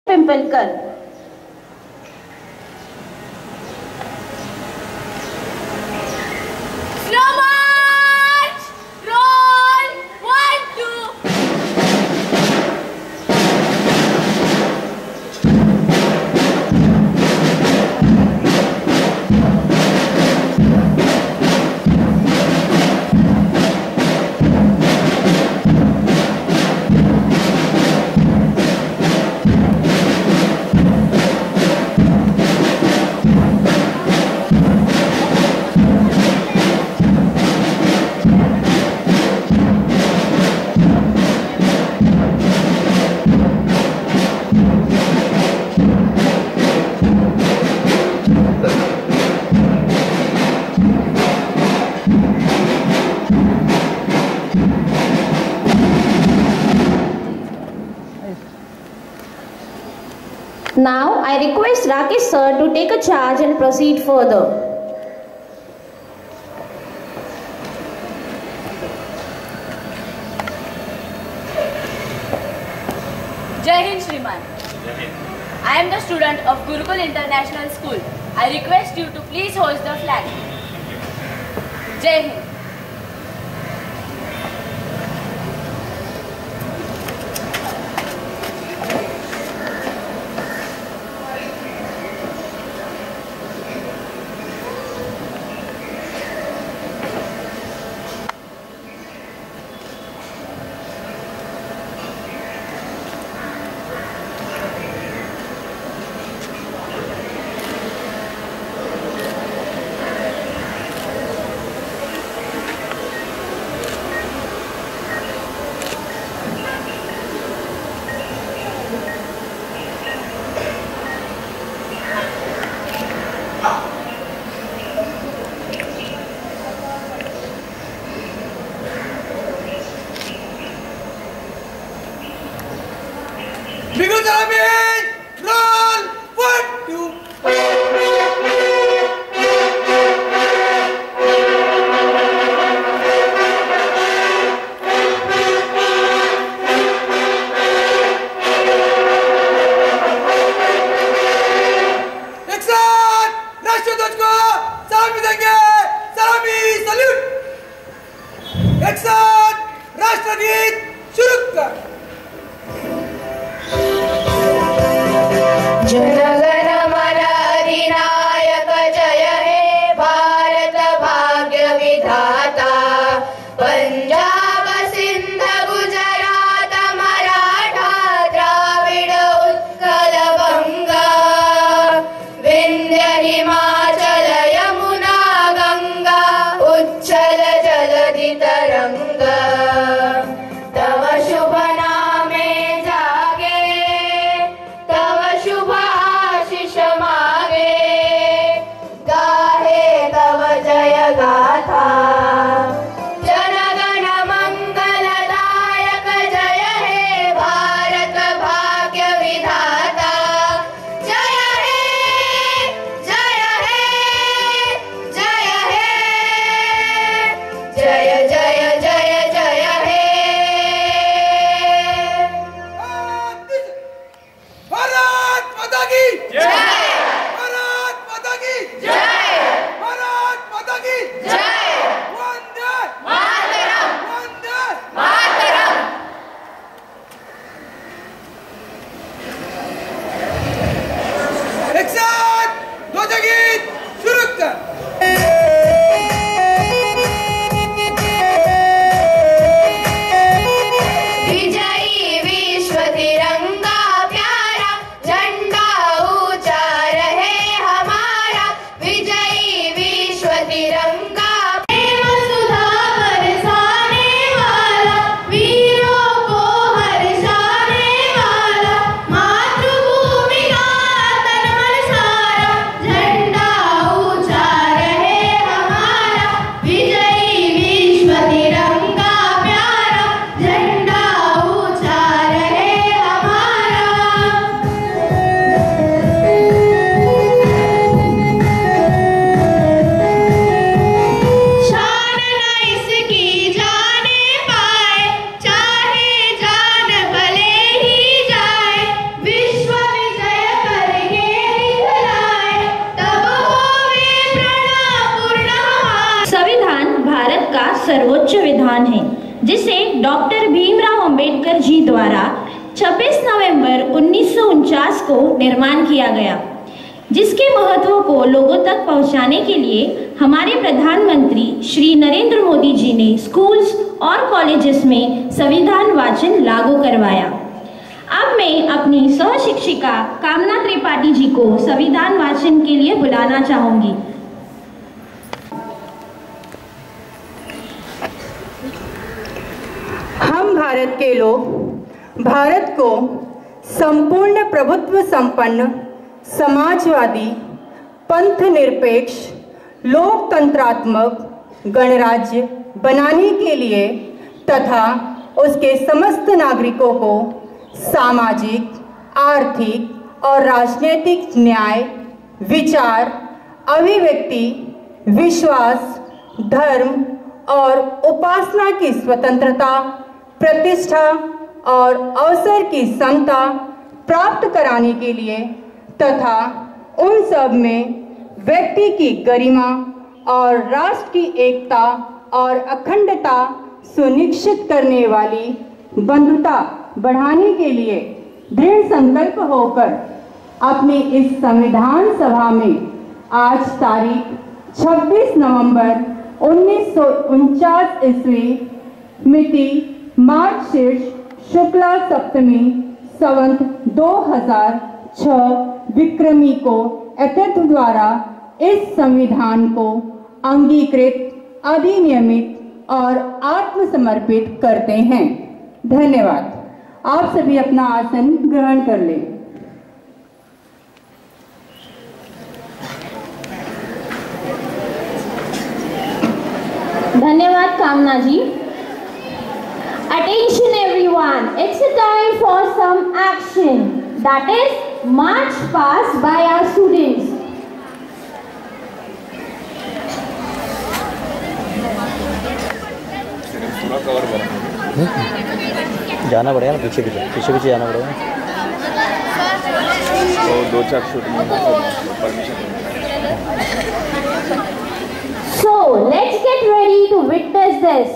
पिंपलकर। Now I request Rakesh sir to take a charge and proceed further. Jai Hind Shriman. I am the student of Gurukul International School. I request you to please hoist the flag. Jai Hind. तव शुभ doctor Bhimrao Ambedkar ji द्वारा 26 नवंबर 1949 को निर्माण किया गया, जिसके महत्व को लोगों तक पहुंचाने के लिए हमारे प्रधानमंत्री श्री नरेंद्र मोदी जी ने स्कूल्स और कॉलेजेस में संविधान वाचन लागू करवाया। अब मैं अपनी सहशिक्षिका कामना त्रिपाठी जी को संविधान वाचन के लिए बुलाना चाहूंगी। हम भारत के लोग भारत को संपूर्ण प्रभुत्व संपन्न, समाजवादी, पंथ निरपेक्ष, लोकतंत्रात्मक गणराज्य बनाने के लिए तथा उसके समस्त नागरिकों को सामाजिक, आर्थिक और राजनीतिक न्याय, विचार, अभिव्यक्ति, विश्वास, धर्म और उपासना की स्वतंत्रता, प्रतिष्ठा और अवसर की समता प्राप्त कराने के लिए तथा उन सब में व्यक्ति की गरिमा और राष्ट्र की एकता और अखंडता सुनिश्चित करने वाली बंधुता बढ़ाने के लिए दृढ़ संकल्प होकर अपनी इस संविधान सभा में आज तारीख 26 नवंबर 1949 ईस्वी मिति मार्च शीर्ष शुक्ला सप्तमी संवत 2006 विक्रमी को एतत् द्वारा इस संविधान को अंगीकृत, अधिनियमित और आत्मसमर्पित करते हैं। धन्यवाद। आप सभी अपना आसन ग्रहण कर लें। धन्यवाद कामना जी। Attention everyone, it's a time for some action, that is march past by our students. जाना पड़ेगा ना, पीछे पीछे जाना पड़ेगा। तो 2-4 shooting permission. So let's get ready to witness this.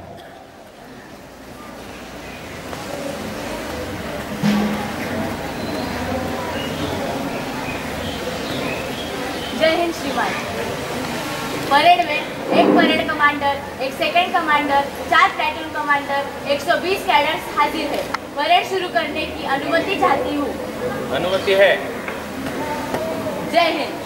जय हिंद श्रीमान। परेड में एक परेड कमांडर, एक second commander, 4 platoon commander, 120 cadets हाजिर है। परेड शुरू करने की अनुमति चाहती हूँ। अनुमति है। जय Hind.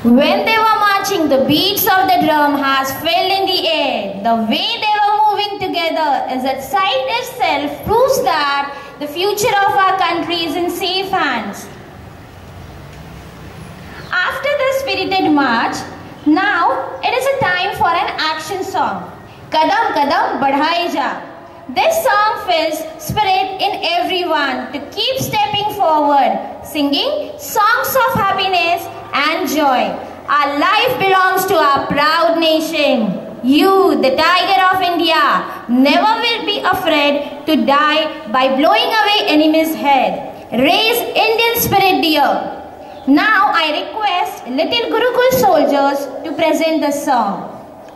When they were marching, the beats of the drum has filled in the air. The way they were moving together as a sight itself proves that the future of our country is in safe hands. After the spirited march, now it is a time for an action song. Kadam Kadam Badhai Ja. This song fills spirit in everyone to keep stepping forward, singing songs of happiness and joy. Our life belongs to our proud nation. You, the tiger of India, never will be afraid to die by blowing away enemy's head. Raise Indian spirit dear. Now I request little Gurukul soldiers to present the song.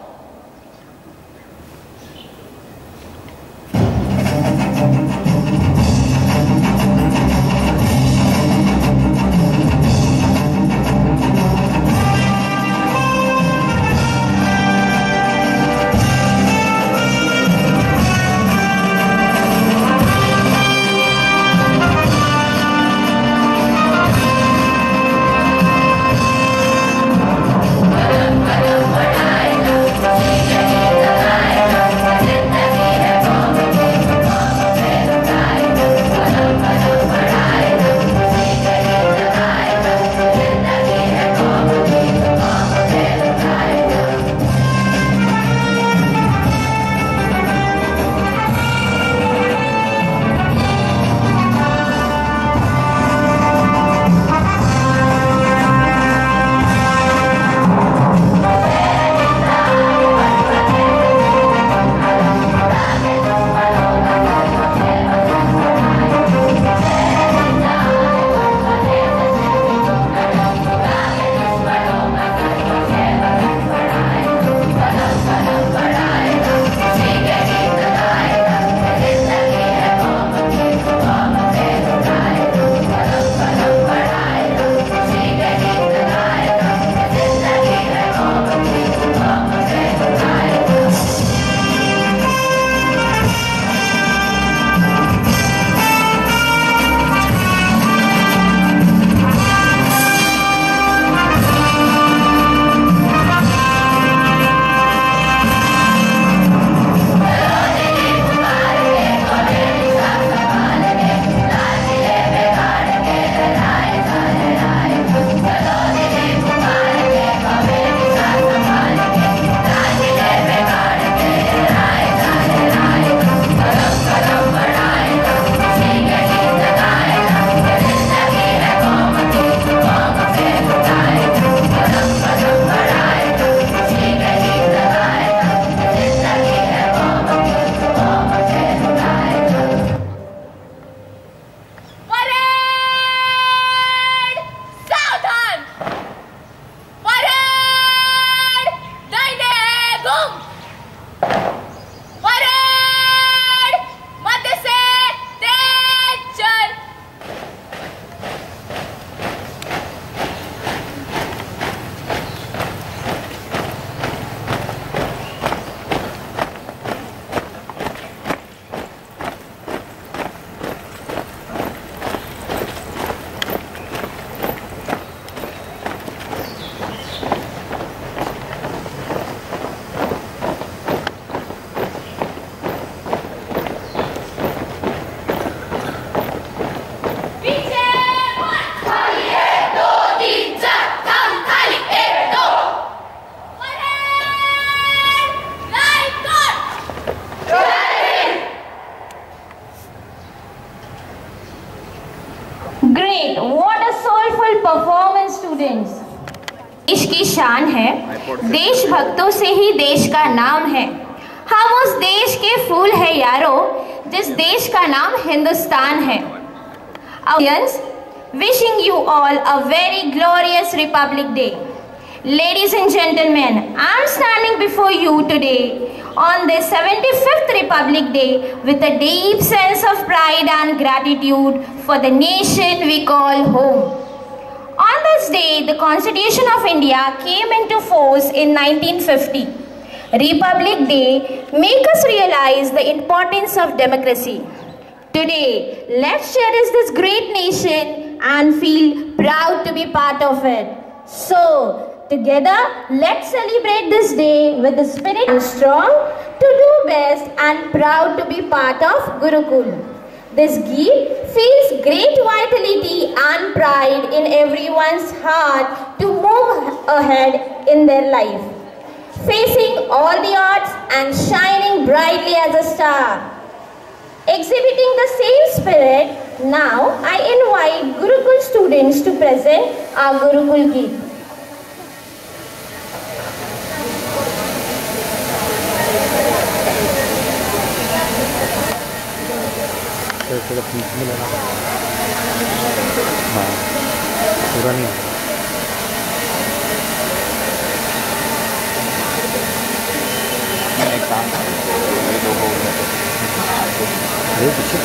Great! What a soulful performance, students. देश की शान है, देशभक्तों से ही देश का नाम है। हम उस देश के फूल है यारो, जिस देश का नाम हिंदुस्तान है। Audience, wishing you all a very glorious Republic Day. Ladies and gentlemen, I am standing before you today on the 75th Republic Day with a deep sense of pride and gratitude for the nation we call home. On this day, the Constitution of India came into force in 1950. Republic Day makes us realize the importance of democracy. Today, let's cherish this great nation and feel proud to be part of it. So, together, let's celebrate this day with the spirit and strong to do best and proud to be part of Gurukul. This gift feels great vitality and pride in everyone's heart to move ahead in their life, facing all the odds and shining brightly as a star. Exhibiting the same spirit, now I invite Gurukul students to present our Gurukul gift. थोड़ा बीच में लेना। हाँ, पूरा नहीं होता। एक काम मेरे दो हो अरे पीछे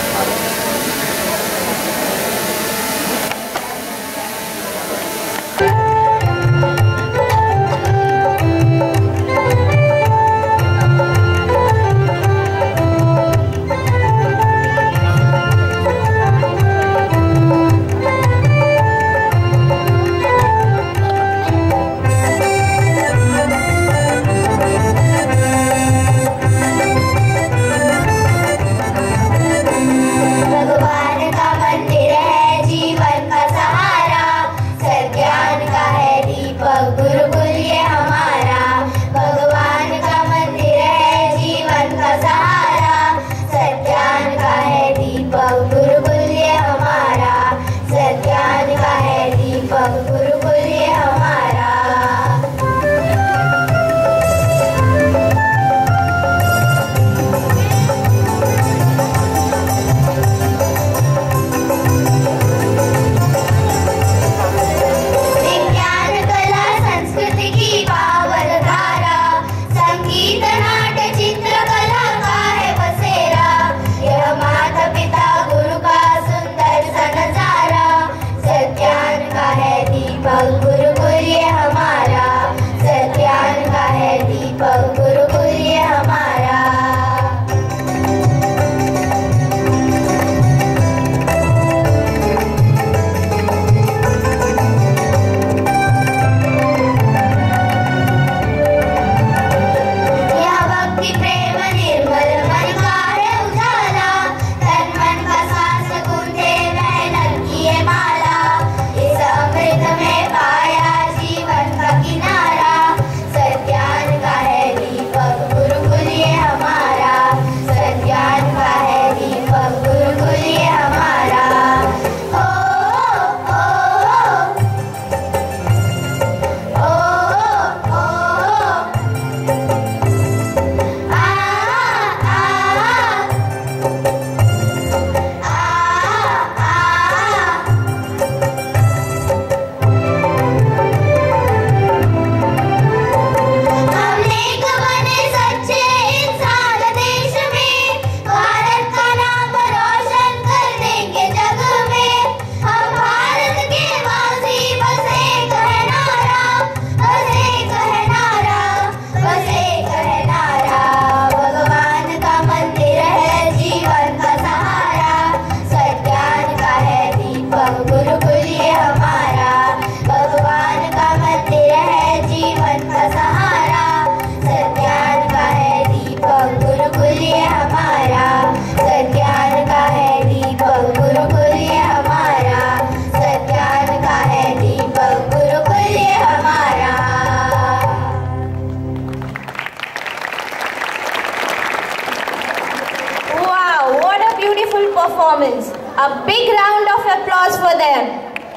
performance. A big round of applause for them.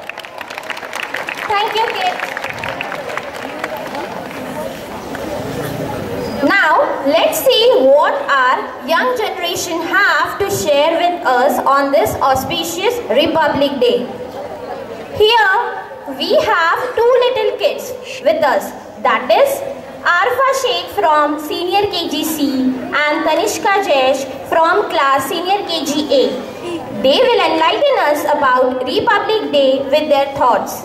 Thank you, kids. Now, let's see what our young generation have to share with us on this auspicious Republic Day. Here, we have two little kids with us. That is Arfa Sheikh from Senior KG-C and Tanishka Jaish from class Senior KG-A. They will enlighten us about Republic Day with their thoughts.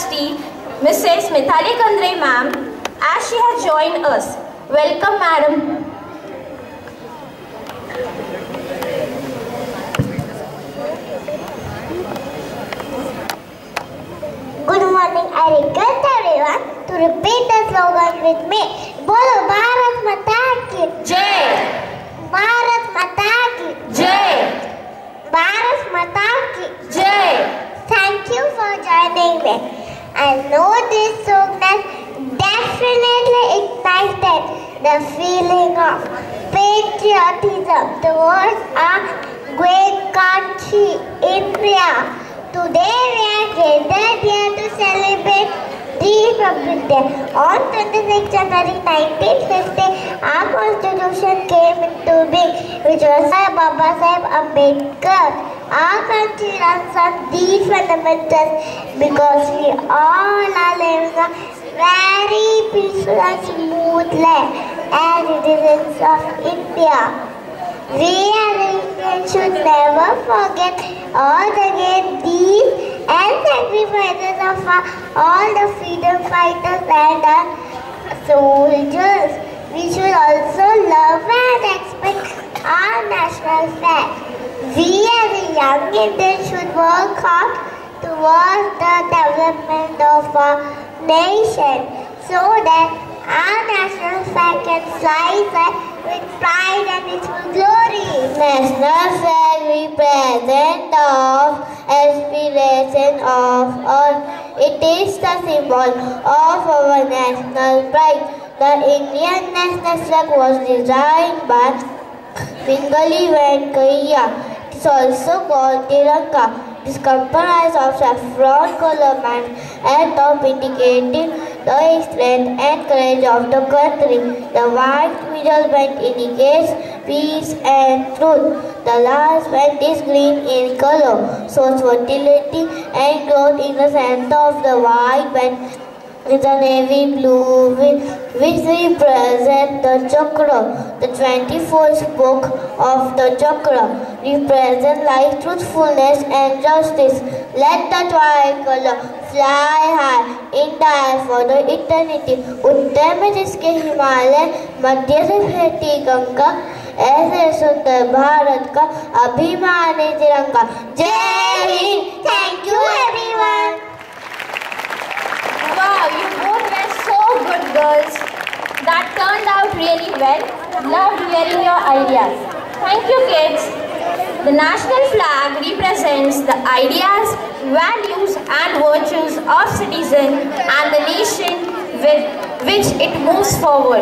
Trustee, Mrs. Mithali Kandre ma'am, as she has joined us. Welcome, madam. Good morning. I request everyone to repeat the slogan with me. Bolo Bharat Mata ki Jai! Bharat Mata ki Jai! Bharat Mata ki Jai! Thank you for joining me. I know this slogan definitely ignited the feeling of patriotism towards our great country, India. Today we are gathered here to celebrate the Republic Day. On 26 January 1950, our constitution came into being, which was by Baba Sahib Ambedkar. Our country runs on these fundamentals because we all are living a very peaceful and smooth life as citizens of India. We as Indians should never forget all the great deeds and sacrifices of all the freedom fighters and our soldiers. We should also love and respect our national flag. We as a young Indians should work hard towards the development of our nation so that our national flag can fly with pride and its glory. National flag represents the aspiration of all. It is the symbol of our national pride. The Indian national flag was designed by Pingali Venkaiah. It is also called Tiranga. It is comprised of saffron color band at top indicating the strength and courage of the country. The white middle band indicates peace and truth. The last band is green in color, shows fertility and growth. In the center of the white band is a navy blue which represents the chakra. The 24 spoke of the chakra represent life, truthfulness and justice. Let the tricolor fly high in the air for the eternity. उत्तर में जिसके हिमालय, मध्य से बहती गंगा, ऐसे सुंदर भारत का अभिमानी तिरंगा. जय Hind. Thank you everyone. Wow, you both were so good, girls. That turned out really well. Loved hearing your ideas. Thank you, kids. The national flag represents the ideas, values and virtues of citizen and the nation with which it moves forward.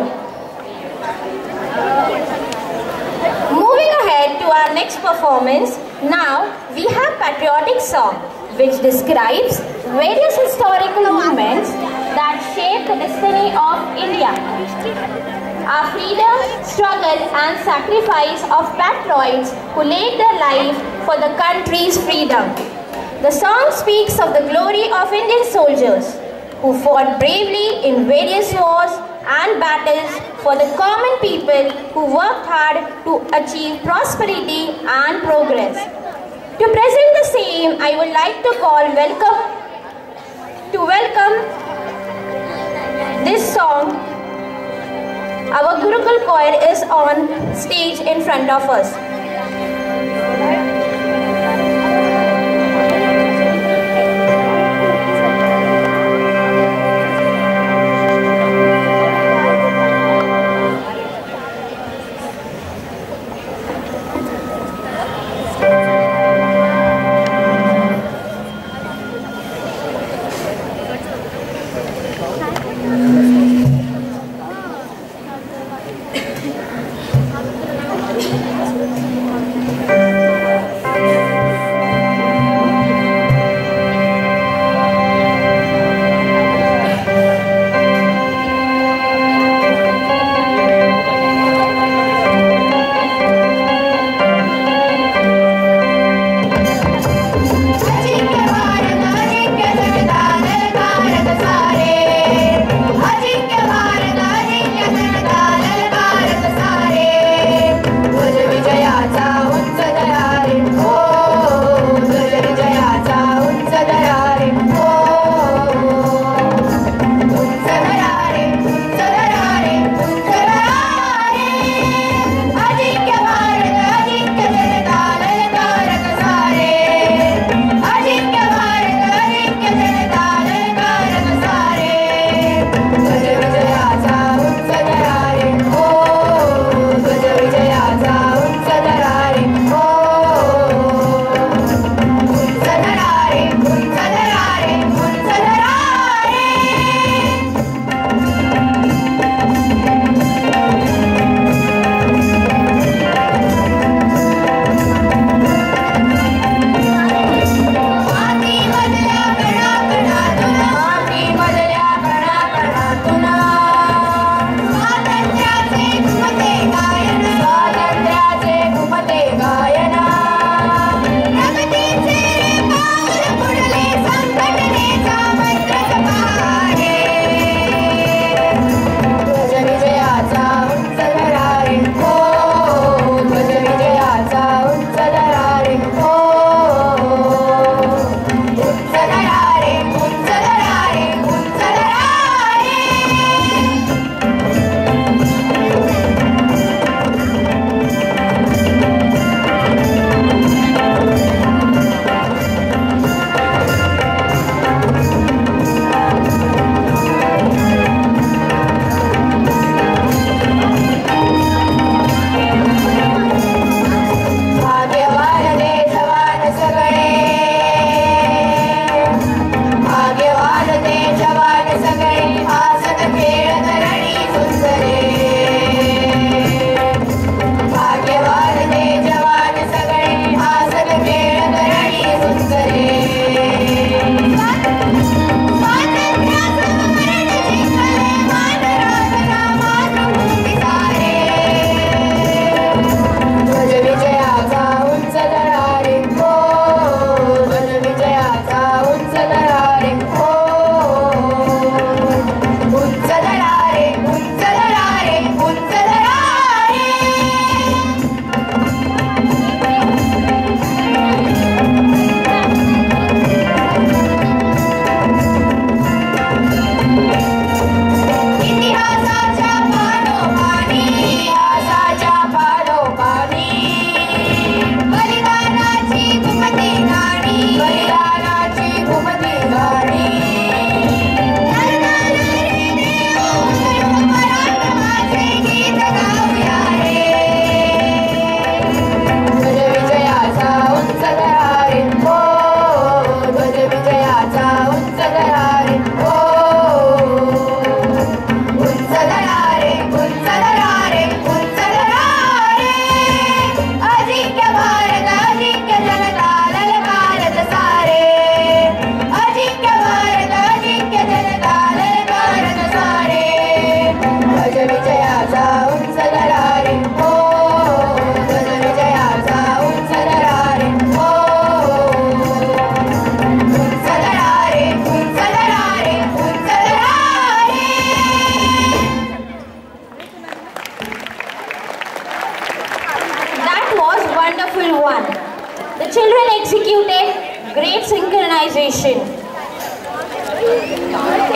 Moving ahead to our next performance, now we have patriotic song which describes various historical movements that shaped the destiny of India. Our freedom, struggle and sacrifice of patriots who laid their life for the country's freedom. The song speaks of the glory of Indian soldiers who fought bravely in various wars and battles for the common people who worked hard to achieve prosperity and progress. To present the same, I would like to welcome this song. Our Gurukul choir is on stage in front of us.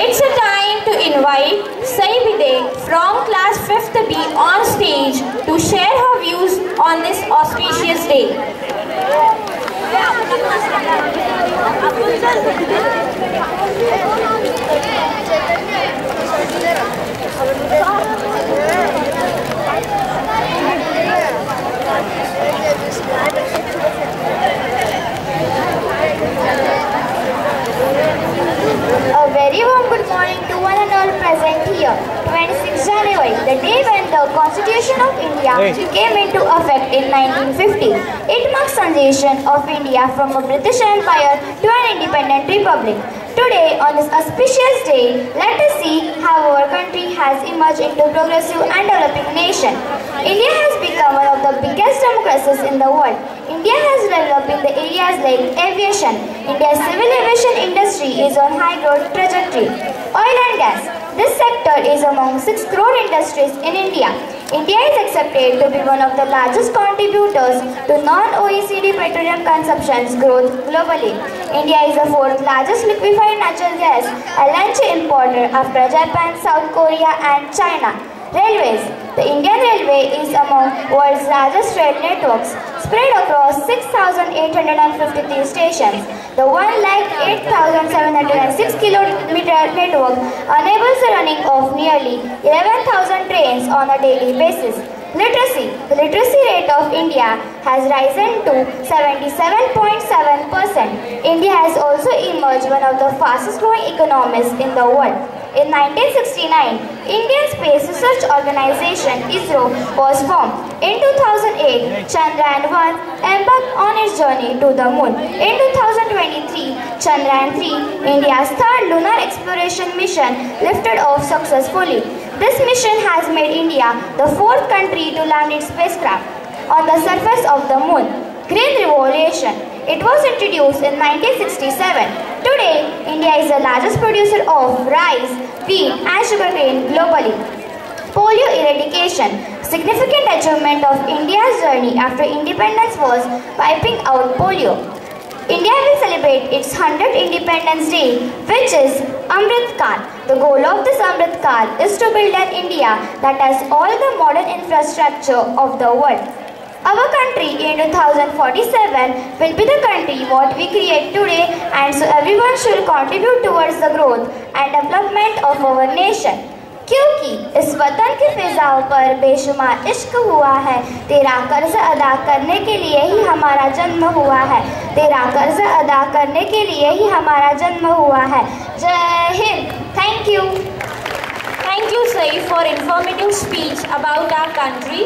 It's a time to invite Saibide from class 5th B on stage to share her views on this auspicious day. A very warm good morning to one and all present here. 26 January, the day when the Constitution of India came into effect in 1950. It marks transition of India from a British Empire to an independent republic. Today, on this auspicious day, let us see how our country has emerged into a progressive and developing nation. India has become one of the biggest democracies in the world. India has developed in the areas like aviation. India's civil aviation industry is on high growth trajectory. Oil and gas. This sector is among 6 crore industries in India. India is accepted to be one of the largest contributors to non-OECD petroleum consumption's growth globally. India is the 4th largest liquefied natural gas LNG importer after Japan, South Korea and China. Railways. The Indian Railway is among world's largest rail networks, spread across 6,853 stations. The 1,08,706 kilometer network enables the running of nearly 11,000 trains on a daily basis. Literacy. The literacy rate of India has risen to 77.7%. India has also emerged one of the fastest growing economies in the world. In 1969, Indian Space Research Organization (ISRO) was formed. In 2008, Chandrayaan-1 embarked on its journey to the moon. In 2023, Chandrayaan-3, India's 3rd lunar exploration mission, lifted off successfully. This mission has made India the 4th country to land its spacecraft on the surface of the moon. Green Revolution. It was introduced in 1967. Today, India is the largest producer of rice, wheat and sugarcane globally. Polio eradication. Significant achievement of India's journey after independence was wiping out polio. India will celebrate its 100th Independence Day, which is Amrit Kaal. The goal of this Amrit Kaal is to build an India that has all the modern infrastructure of the world. Our country in 2047 will be the country what we create today, and so everyone should contribute towards the growth and development of our nation. क्योंकि इस वतन की फिजाओं पर बेशुमार इश्क हुआ है, तेरा कर्ज अदा करने के लिए ही हमारा जन्म हुआ है, तेरा कर्ज अदा करने के लिए ही हमारा जन्म हुआ है. जय Hind. Thank you. Thank you, Sai, for informative speech about our country.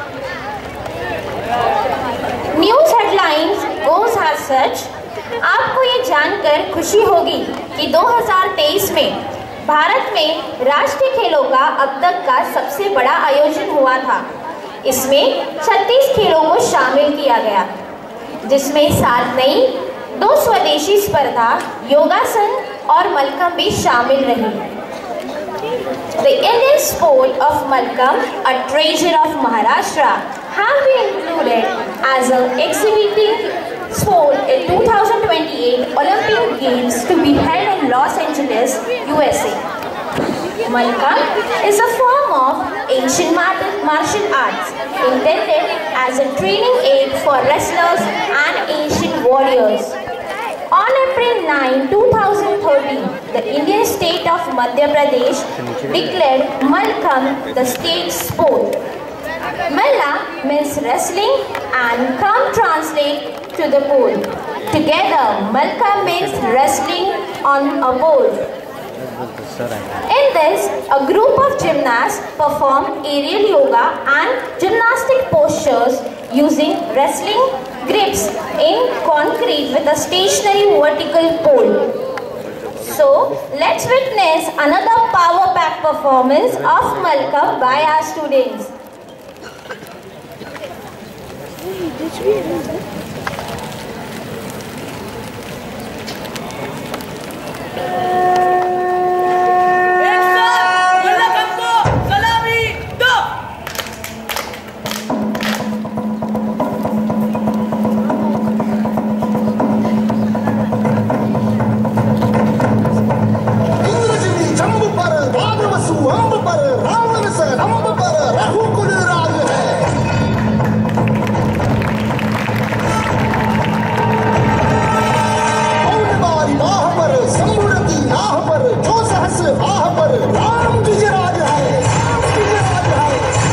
News headlines goes as such. आपको ये जानकर खुशी होगी कि 2023 में भारत में राष्ट्रीय खेलों का अब तक का सबसे बड़ा आयोजन हुआ था. इसमें 36 खेलों को शामिल किया गया, जिसमें 7 नई, 2 स्वदेशी स्पर्धा, योगासन और मलखम्ब भी शामिल रही. The Indian sport of Malkhamb, a treasure of Maharashtra, have been included as an exhibiting sport in 2028 Olympic Games to be held in Los Angeles, USA. Malkhamb is a form of ancient martial arts intended as a training aid for wrestlers and ancient warriors. On April 9, 2013, the Indian state of Madhya Pradesh declared Malkhamb the state sport. Malla means wrestling and Kham translate to the pole. Together, Malkhamb means wrestling on a pole. In this, a group of gymnasts perform aerial yoga and gymnastic postures using wrestling grips in concrete with a stationary vertical pole. So, let's witness another power-packed performance of Malkhamb by our students. इंद्रजिनी सहस आह पर राम की राज है, राम की राज है।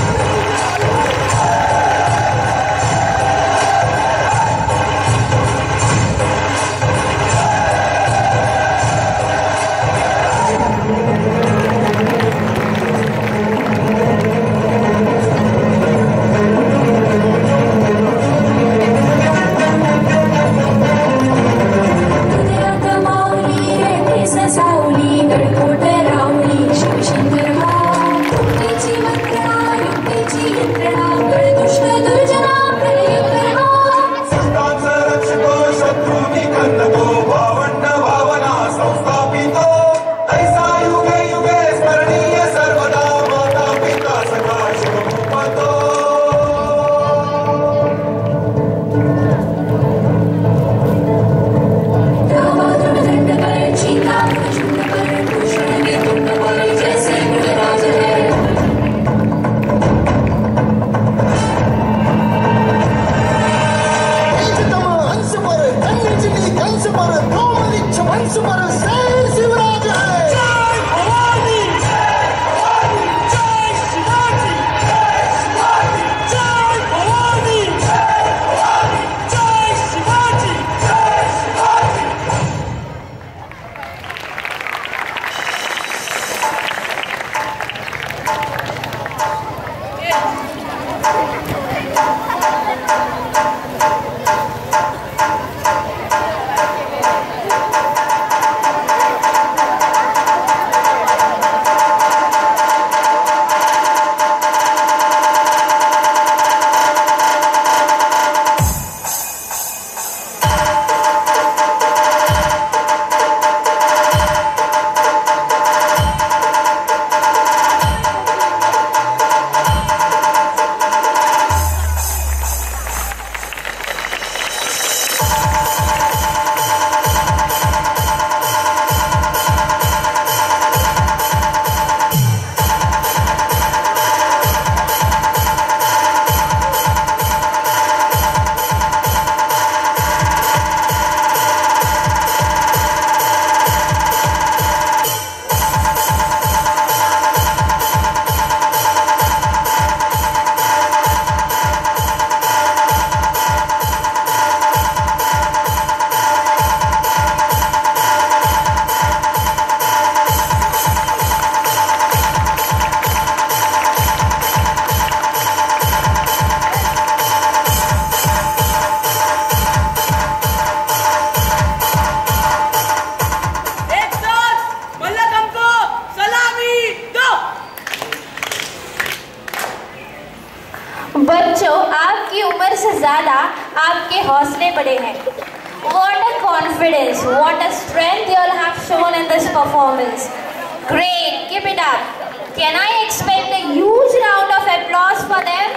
बच्चों, आपकी उम्र से ज्यादा आपके हौसले बड़े हैं। What a confidence, what a strength you all have shown in this performance. Great, keep it up. Can I expect a huge round of applause for them?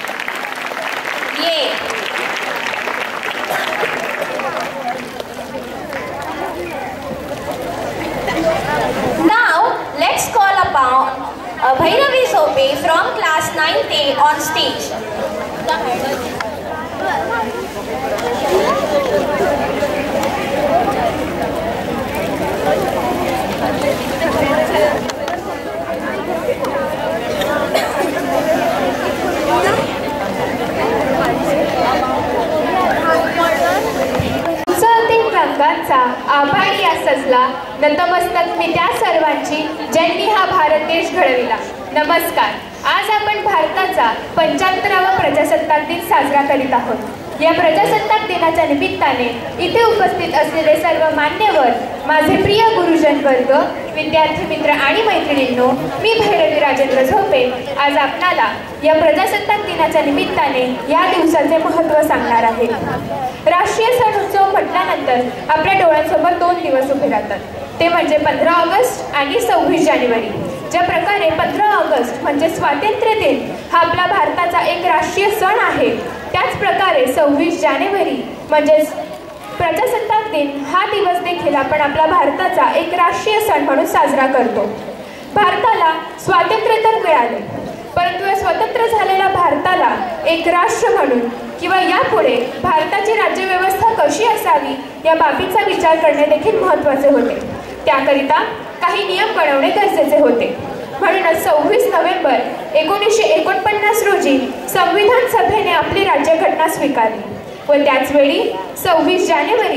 Yay. Now, let's call upon Bhairavi Sope from class 9th A on stage. रंगांचा आभाळ या सजला, नतमस्तक मी त्या सर्वांची ज्यांनी हा भारत देश घडविला. नमस्कार. आज आपण भारताचा 75वा प्रजासत्ताक दिन साजरा करीत आहोत. या प्रजासत्ताक दिनाच्या निमित्ताने इथे उपस्थित असलेले सर्व मान्यवर, माझे प्रिय गुरुजन वर्ग, विद्यार्थी मित्र आणि मैत्रिणींनो, मी भैरवी राजेंद्र झोपे आज आपणाला या प्रजासत्ताक दिनाच्या निमित्ताने या दिवसाचे महत्त्व सांगणार आहे. राष्ट्रीय सण उत्सव म्हटल्यानंतर आपल्या डोळ्यांसमोर 2 दिवस उभे राहतात. ते म्हणजे 15 ऑगस्ट आणि 26 जानेवारी. ज्या प्रकारे 15 ऑगस्ट म्हणजे स्वातंत्र्य दिन हा आपला भारताचा एक राष्ट्रीय सण आहे, त्याच प्रकारे 26 जानेवारी म्हणजेच प्रजासत्ताक दिन हा दिवस देखील आपण आपला भारताचा एक राष्ट्रीय सण म्हणून साजरा करतो. भारताला स्वातंत्र्य तर मिळाले, परंतु या स्वतंत्र झालेल्या भारताला एक राष्ट्र म्हणून किंवा यापुढे भारताची राज्यव्यवस्था कशी असावी या बाबींचा विचार करणे देखील महत्त्वाचे होते. त्याकरिता काही नियम बनवणे गरजेचे होते. म्हणूनच 26 नोव्हेंबर 1949 रोजी संविधान सभेने आपली राज्यघटना स्वीकारली व त्याचवेळी 26 जानेवारी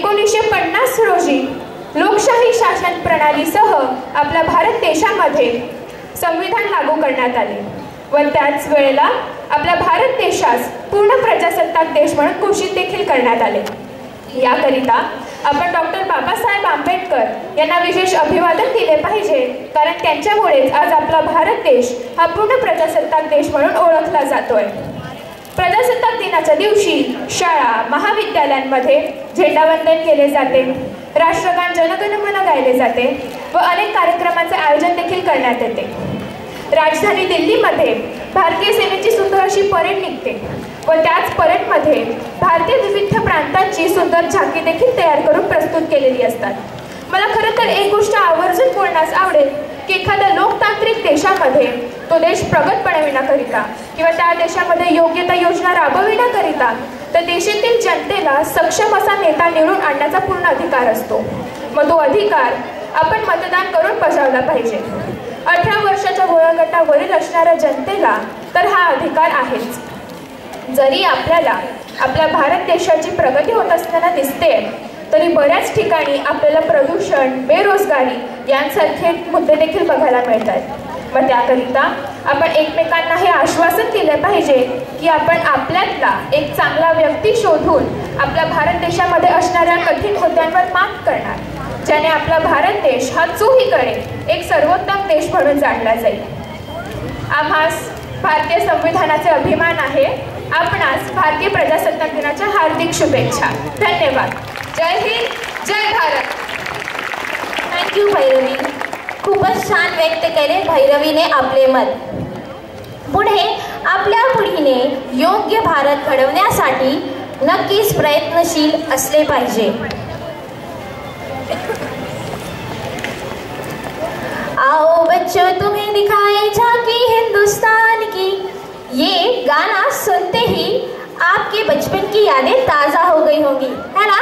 1950 रोजी लोकशाही शासन प्रणालीसह आपल्या भारत देशामध्ये संविधान लागू करण्यात आले व त्याच वेळेला आपल्या भारत देशास पूर्ण प्रजासत्ताक देश म्हणून घोषित देखील करण्यात आले. याकरिता आपण डॉक्टर बाबासाहेब आंबेडकर यांना विशेष अभिवादन दिले पाहिजे, कारण त्यांच्यामुळेच आज आपला भारत देश हा पूर्ण प्रजासत्ताक देश म्हणून ओळखला जातोय. प्रजासत्ताक दिनाच्या दिवशी शाळा महाविद्यालयांमध्ये झेंडावंदन केले जाते, राष्ट्रगान जनगणमन गायले जाते व अनेक कार्यक्रमांचे आयोजन देखील करण्यात येते. राजधानी दिल्लीमध्ये भारतीय सेनेची सुंदर अशी परेड निघते व त्याच परेडमध्ये भारतीय विविध प्रांतांची सुंदर झाकी देखील तयार करून प्रस्तुत केलेली असतात. मला खरं तर एक गोष्ट आवर्जून बोलण्यास आवडेल की एखाद्या लोकतांत्रिक देशामध्ये तो देश प्रगत बनविण्याकरिता किंवा त्या देशामध्ये योग्य त्या योजना राबविण्याकरिता तर देशातील जनतेला सक्षम असा नेता निवडून आणण्याचा पूर्ण अधिकार असतो. मग तो अधिकार आपण मतदान करून बजावला पाहिजे. 18 वर्षाच्या वयोगटावरील असणाऱ्या जनतेला तर हा अधिकार आहेच. जरी आपल्याला आपल्या भारत देशाची प्रगती होत असताना दिसते, तरी बऱ्याच ठिकाणी आपल्याला प्रदूषण, बेरोजगारी यांसारखे मुद्दे देखील बघायला मिळतात. व त्याकरिता आपण एकमेकांना हे आश्वासन दिले पाहिजे की आपण आपल्यातला एक चांगला व्यक्ती शोधून आपल्या भारत देशामध्ये असणाऱ्या कठीण मुद्द्यांवर मात करणार, ज्याने आपला भारत देश हा चोहीकडे एक सर्वोत्तम देश म्हणून जाणला जाईल. आम्हास भारतीय संविधानाचे अभिमान आहे. आपणास भारतीय प्रजासत्ताक दिनाच्या हार्दिक शुभेच्छा. धन्यवाद. जय हिंद, जय भारत. थँक्यू भैरवी. खूपच छान व्यक्त केले भैरवीने आपले मत. पुढे आपल्या पिढीने योग्य भारत घडवण्यासाठी नक्कीच प्रयत्नशील असले पाहिजे. आओ बच्चों तुम्हें दिखाए झांकी हिंदुस्तान की. ये गाना सुनते ही आपके बचपन की यादें ताज़ा हो गई होंगी, है ना?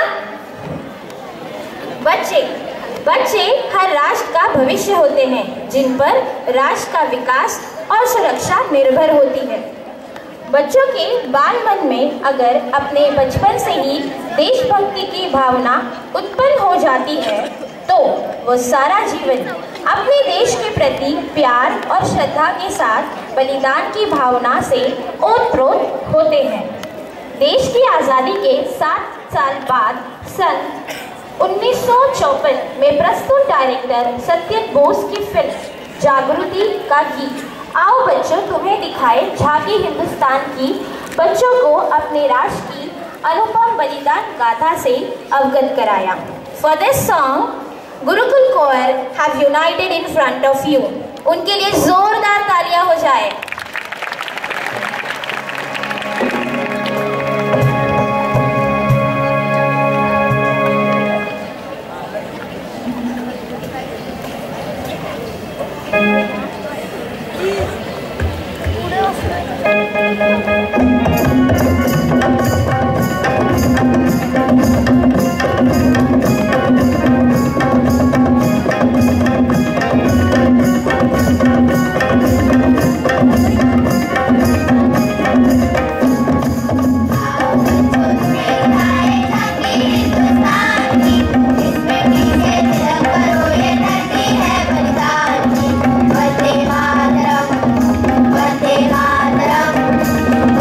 बच्चे हर राष्ट्र का भविष्य होते हैं, जिन पर राष्ट्र का विकास और सुरक्षा निर्भर होती है. बच्चों के बाल मन में अगर अपने बचपन से ही देशभक्ति की भावना उत्पन्न हो जाती है तो वो सारा जीवन अपने देश के प्रति प्यार और श्रद्धा के साथ बलिदान की भावना से ओतप्रोत होते हैं. देश की आज़ादी के 7 साल बाद सन 1954 में प्रस्तुत डायरेक्टर सत्येंद्र बोस की फिल्म जागृति का गीत आओ बच्चों तुम्हें दिखाए झांकी हिंदुस्तान की बच्चों को अपने राष्ट्र की अनुपम बलिदान गाथा से अवगत कराया. For this song Gurukul choir have united in front of you. उनके लिए जोरदार तालियां हो जाए. वंदे मातरम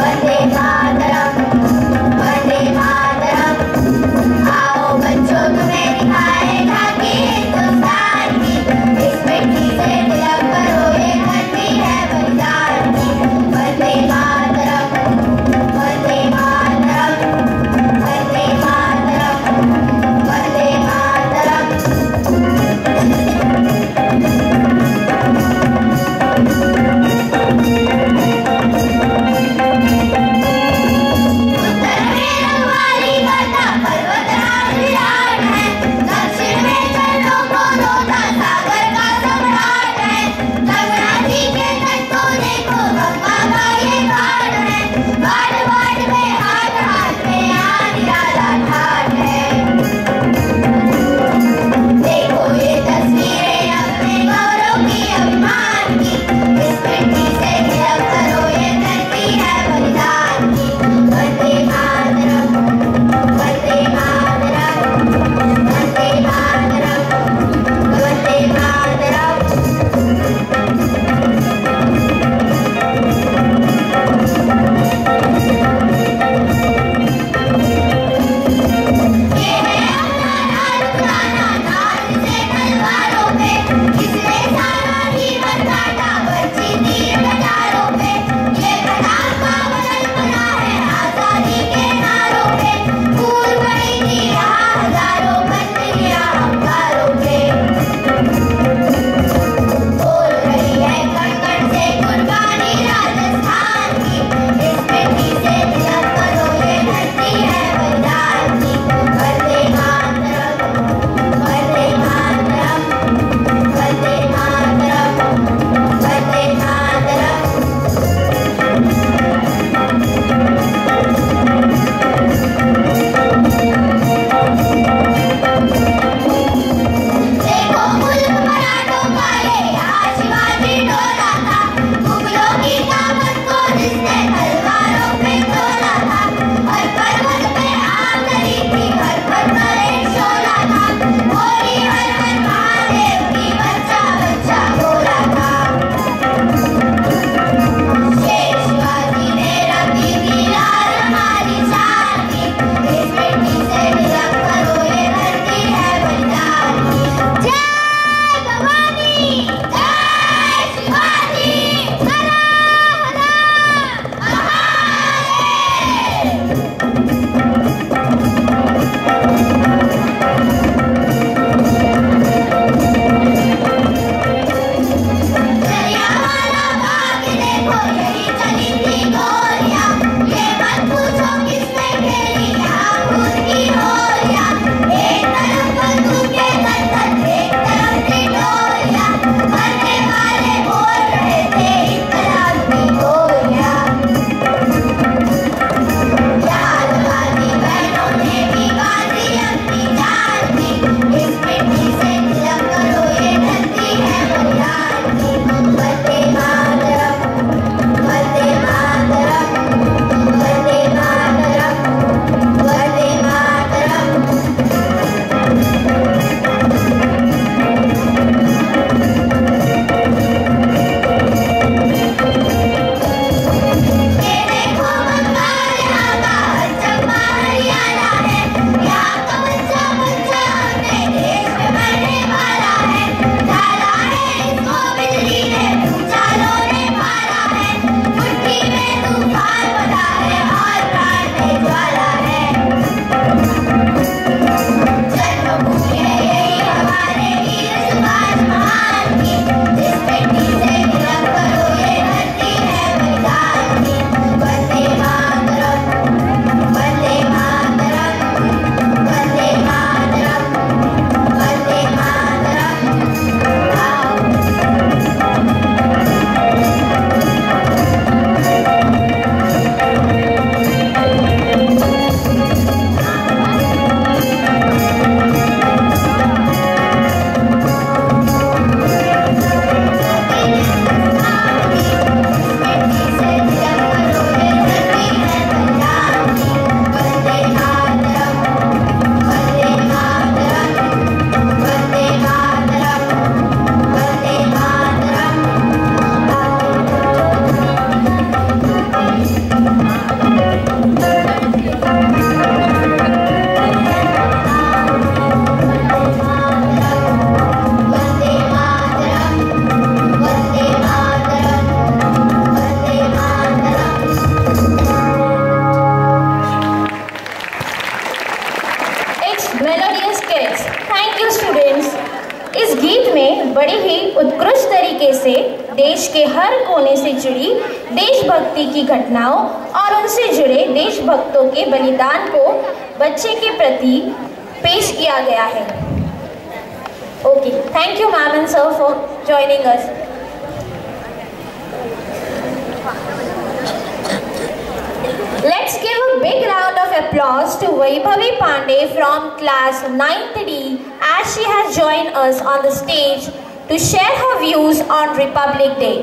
ही उत्कृष्ट तरीके से देश के हर कोने से जुड़ी देशभक्ति की घटनाओं और उनसे जुड़े देशभक्तों के बलिदान को बच्चे के प्रति पेश किया गया है। Okay, thank you ma'am and sir for joining us. Let's give a big round of applause to Vaibhavi Pandey from class 9th D as she has joined us on the stage to share her views on Republic Day.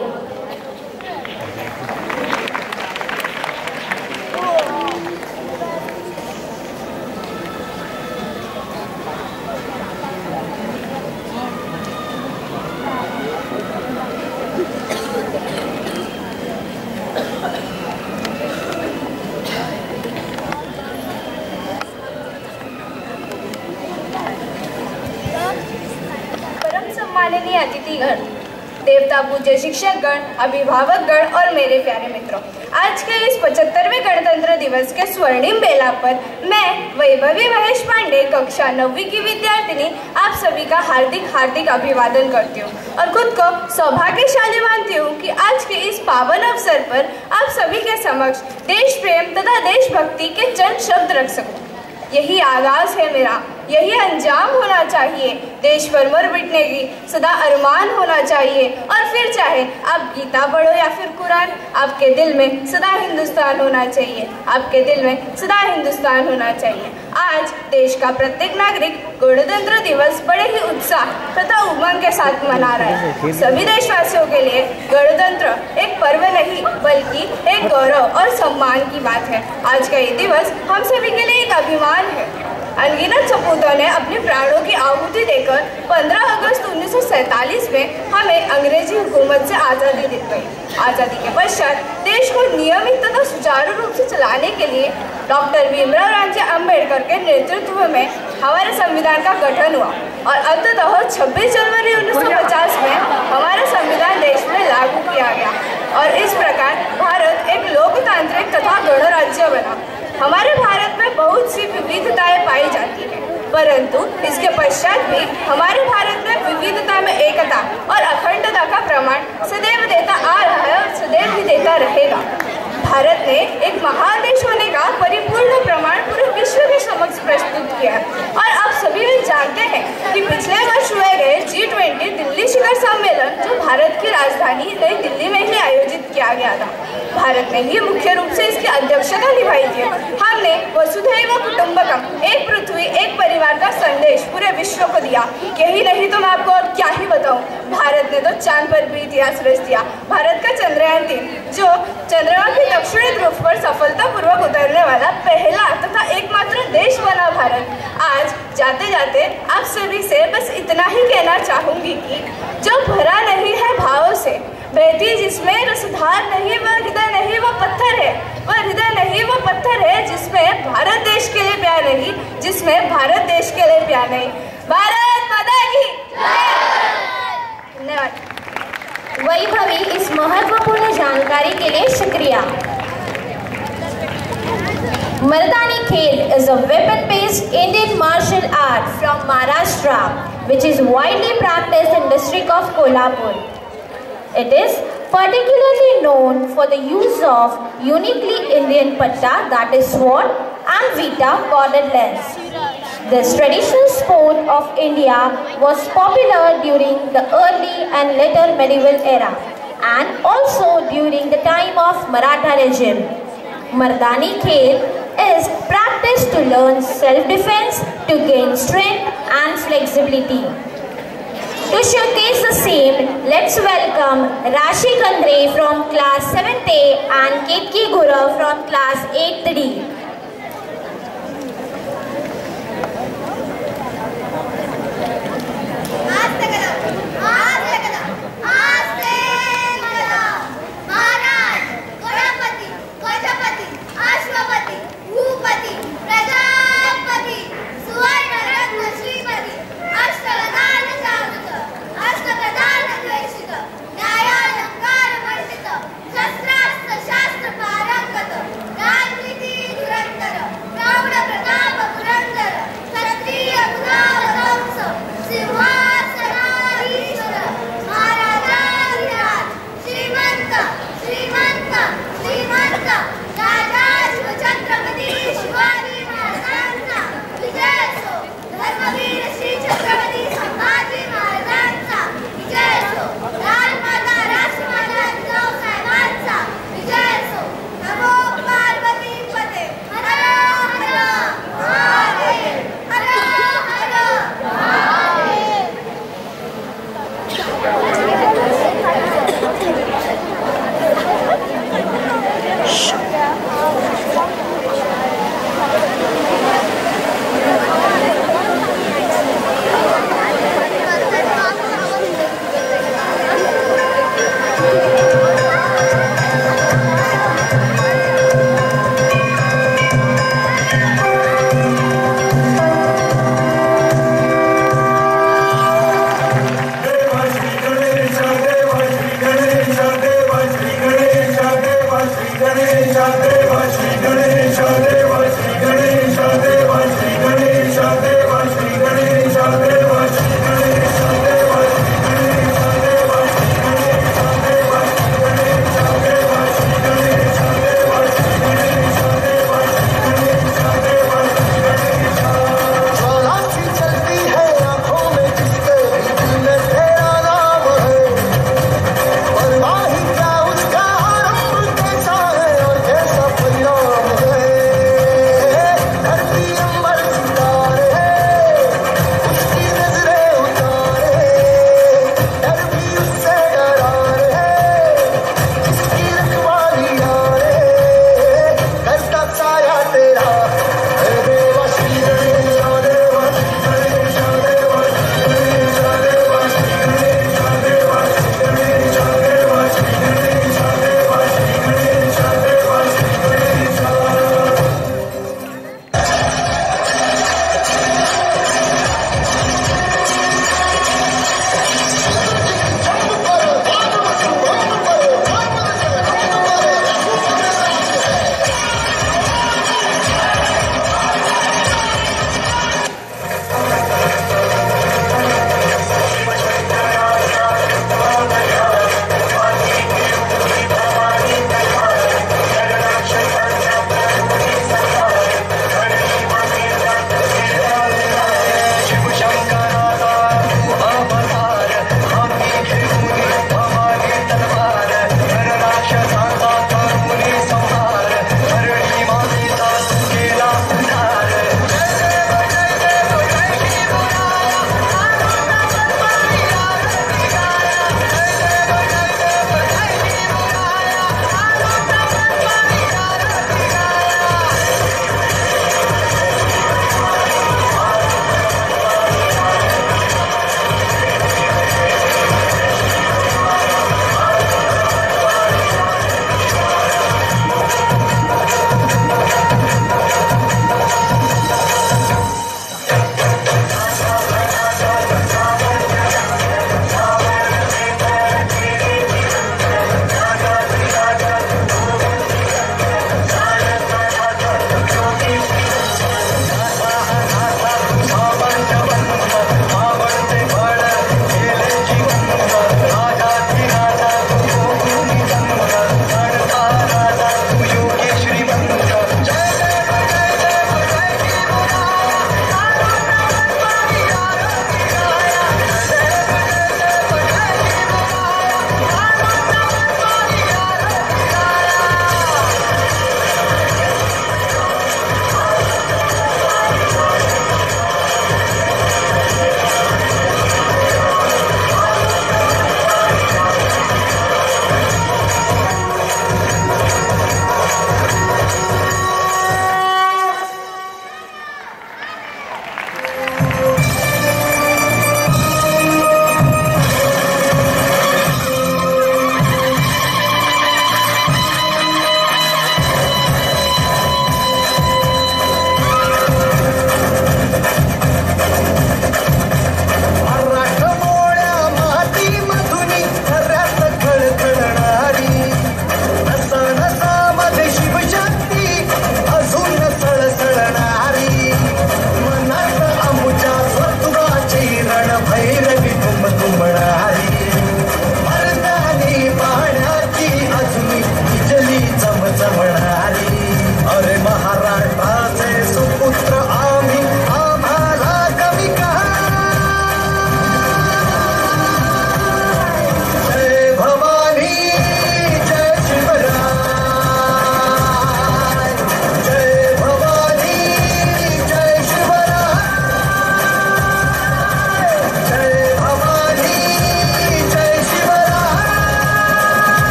माननीय अतिथिगण, देवता पूज्य शिक्षकगण, अभिभावकगण और मेरे प्यारे मित्रों, आज के इस 75वें गणतंत्र दिवस के स्वर्णिम बेला पर मैं वैभवी महेश पांडे कक्षा 9वीं की विद्यार्थिनी आप सभी का हार्दिक हार्दिक अभिवादन करती हूँ और खुद को सौभाग्यशाली मानती हूँ कि आज के इस पावन अवसर पर आप सभी के समक्ष देश प्रेम तथा देशभक्ति के चंद शब्द रख सकूँ। यही आगाज है मेरा, यही अंजाम होना चाहिए। देश पर मर मिटने की सदा अरमान होना चाहिए और फिर चाहे आप गीता पढ़ो या फिर कुरान, आपके दिल में सदा हिंदुस्तान होना चाहिए, आपके दिल में सदा हिंदुस्तान होना चाहिए। आज देश का प्रत्येक नागरिक गणतंत्र दिवस बड़े ही उत्साह तथा उमंग के साथ मना रहा है। सभी देशवासियों के लिए गणतंत्र एक पर्व नहीं बल्कि एक गौरव और सम्मान की बात है। आज का ये दिवस हम सभी के लिए एक अभिमान है। अनगिनत सपूतों ने अपने प्राणों की आहुति देकर 15 अगस्त 1947 में हमें अंग्रेजी हुकूमत से आज़ादी दी गई। आज़ादी के पश्चात देश को नियमित तथा सुचारू रूप से चलाने के लिए डॉक्टर भीमराव रामजी अम्बेडकर के नेतृत्व में हमारे संविधान का गठन हुआ और अंततः 26 जनवरी 1950 में हमारा संविधान देश में लागू किया गया और इस प्रकार भारत एक लोकतांत्रिक तथा गणराज्य बना। हमारे भारत में बहुत सी विविधताएं पाई जाती हैं, परंतु इसके पश्चात भी हमारे भारत में विविधता में एकता और अखंडता का प्रमाण सदैव देता आ रहा है और सदैव ही देता रहेगा। भारत ने एक महान देश होने का परिपूर्ण प्रमाण पूरे विश्व के समक्ष प्रस्तुत किया और आप सभी लोग जानते हैं कि पिछले वर्ष हुए गए G20 दिल्ली शिखर सम्मेलन जो भारत की राजधानी नई दिल्ली में ही आयोजित किया गया था, भारत ने ही मुख्य रूप से इसकी अध्यक्षता निभाई थी। हमने वसुधैव कुटुंबकम, एक पृथ्वी एक परिवार का संदेश पूरे विश्व को दिया। यही नहीं तो मैं आपको और क्या ही बताऊं, भारत ने तो चांद पर भी इतिहास रच दिया। भारत का चंद्रयान 3 जो चंद्रमा के दक्षिणी ध्रुव पर सफलतापूर्वक उतरने वाला पहला तथा एकमात्र देश बना भारत। आज जाते जाते आप सभी से बस इतना ही कहना चाहूंगी कि जो भरा नहीं है भावों से, बहती जिसमें रसधार नहीं वह हृदय नहीं वह पत्थर है, वह हृदय नहीं वह पत्थर है जिसमें भारत देश के लिए प्यार नहीं, जिसमें भारत देश के लिए प्यार नहीं। भारत माता की धन्यवाद। वैभवी, इस महत्वपूर्ण जानकारी के लिए शुक्रिया। मर्दानी खेल is a weapon-based Indian martial art from Maharashtra, which is widely practiced in district of Kolhapur. It is particularly known for the use of uniquely Indian patta, that is sword, and vita corded lens. This traditional sport of India was popular during the early and later medieval era and also during the time of Maratha regime. Mardani Khel is practiced to learn self-defense, to gain strength and flexibility. To showcase the same, let's welcome Rashi Kandre from class 7th A and Ketki Gura from class 8th D.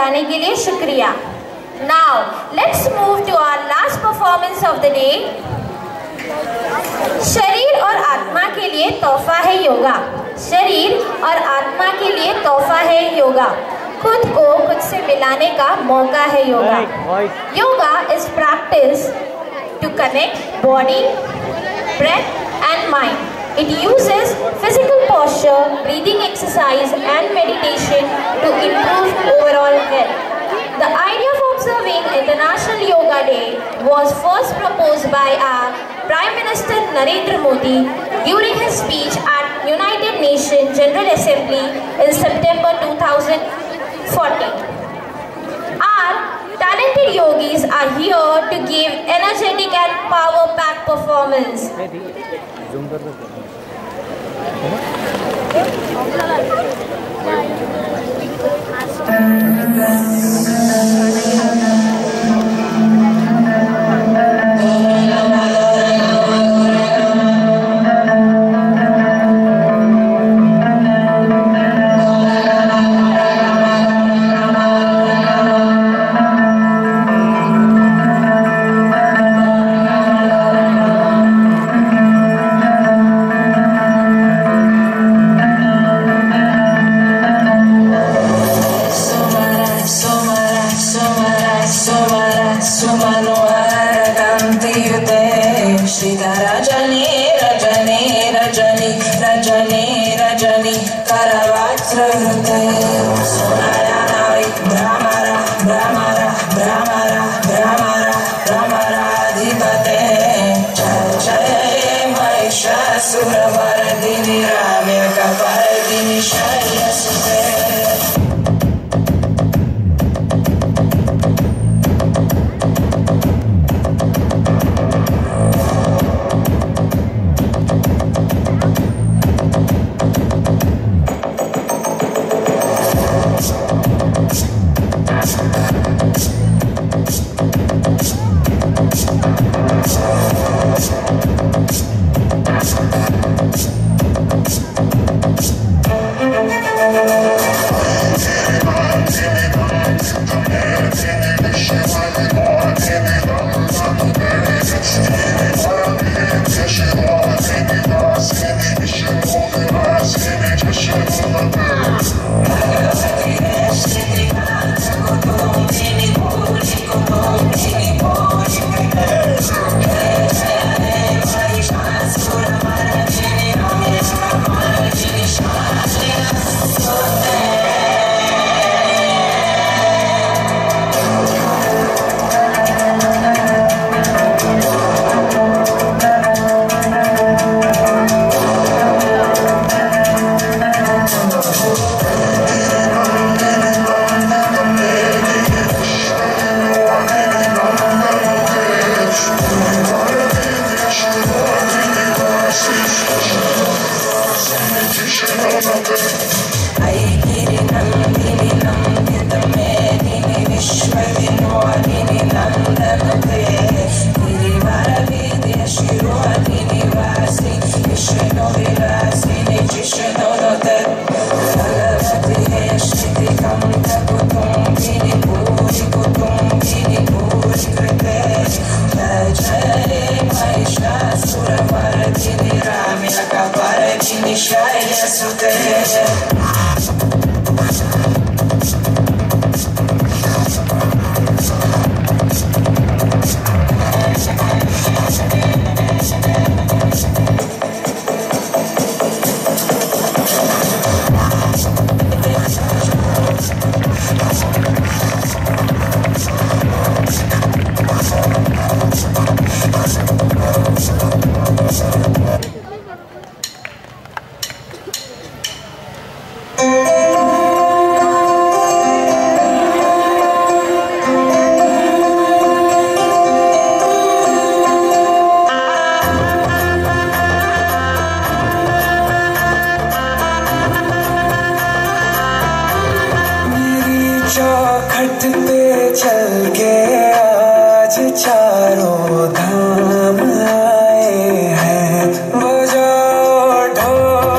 बताने के लिए शुक्रिया। Now let's move to our last performance of the day. शरीर और आत्मा के लिए तोहफा है योगा। शरीर और आत्मा के लिए तोहफा है योगा। खुद को खुद से मिलाने का मौका है yoga. Yoga is practice to connect body, breath and mind. It uses physical posture, breathing exercise and meditation to improve overall health. The idea of observing International Yoga Day was first proposed by our Prime Minister Narendra Modi during his speech at United Nations General Assembly in September 2014. Our talented yogis are here to give energetic and power-packed performance.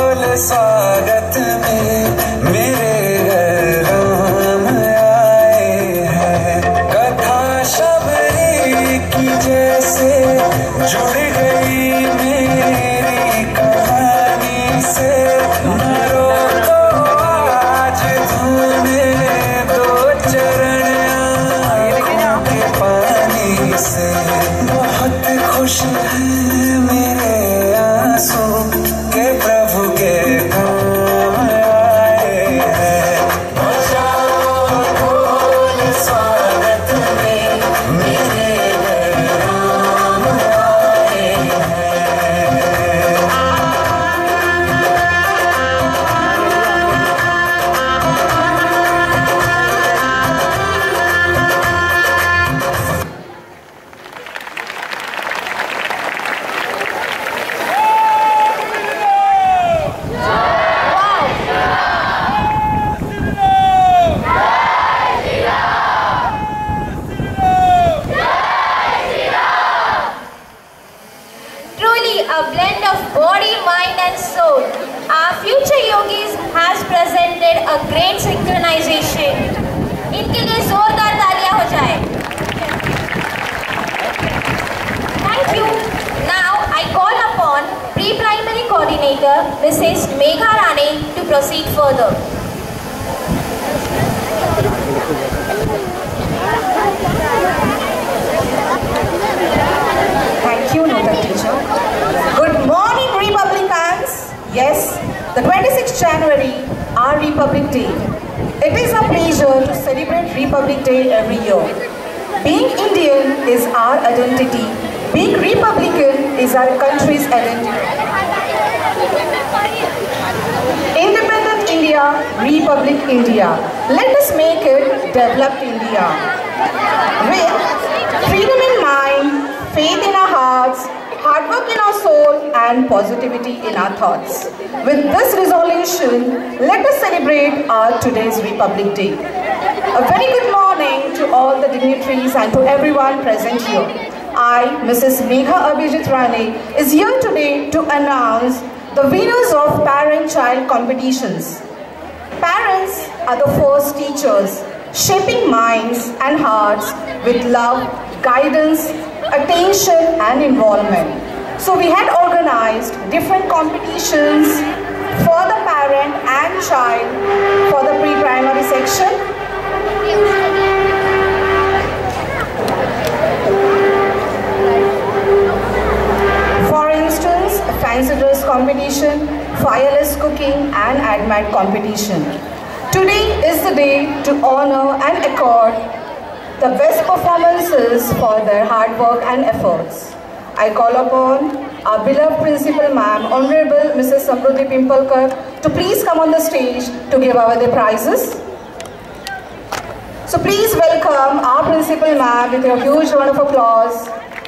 स्वागत में मेरे राम आए खुश हैं मेरे आंसू के प्रभु के काम आए हैं। बजाओ ढोल स्वागत में मेरे घर राम आए हैं। Truly a blend of body, mind and soul. Our future yogis has presented a great synchronization. इनके लिए जोरदार तालियां हो जाए. Thank you. Now I call upon pre-primary coordinator Mrs. Megha Rane to proceed further. Thank you, Nota teacher. Good morning, Republicans. Yes, the 26th January, our Republic Day. It is a pleasure to celebrate Republic Day every year. Being Indian is our identity. Being Republican is our country's identity. Independent India, Republic India. Let us make it developed India. With freedom in mind, faith in our hearts, hard work in our soul and positivity in our thoughts. With this resolution, let us celebrate our today's Republic Day. A very good morning to all the dignitaries and to everyone present here. I, Mrs. Megha Abhijit Rane, is here today to announce the winners of parent-child competitions. Parents are the first teachers, shaping minds and hearts with love, guidance, attention and involvement. So we had organized different competitions for the parent and child for the pre-primary section. For instance, fancy dress competition, fireless cooking and ADMAT competition. Today is the day to honor and accord the best performances for their hard work and efforts. I call upon our beloved Principal Ma'am, Honorable Mrs. Samruddhi Pimpalkar, to please come on the stage to give away the prizes. So please welcome our Principal Ma'am with a huge round of applause.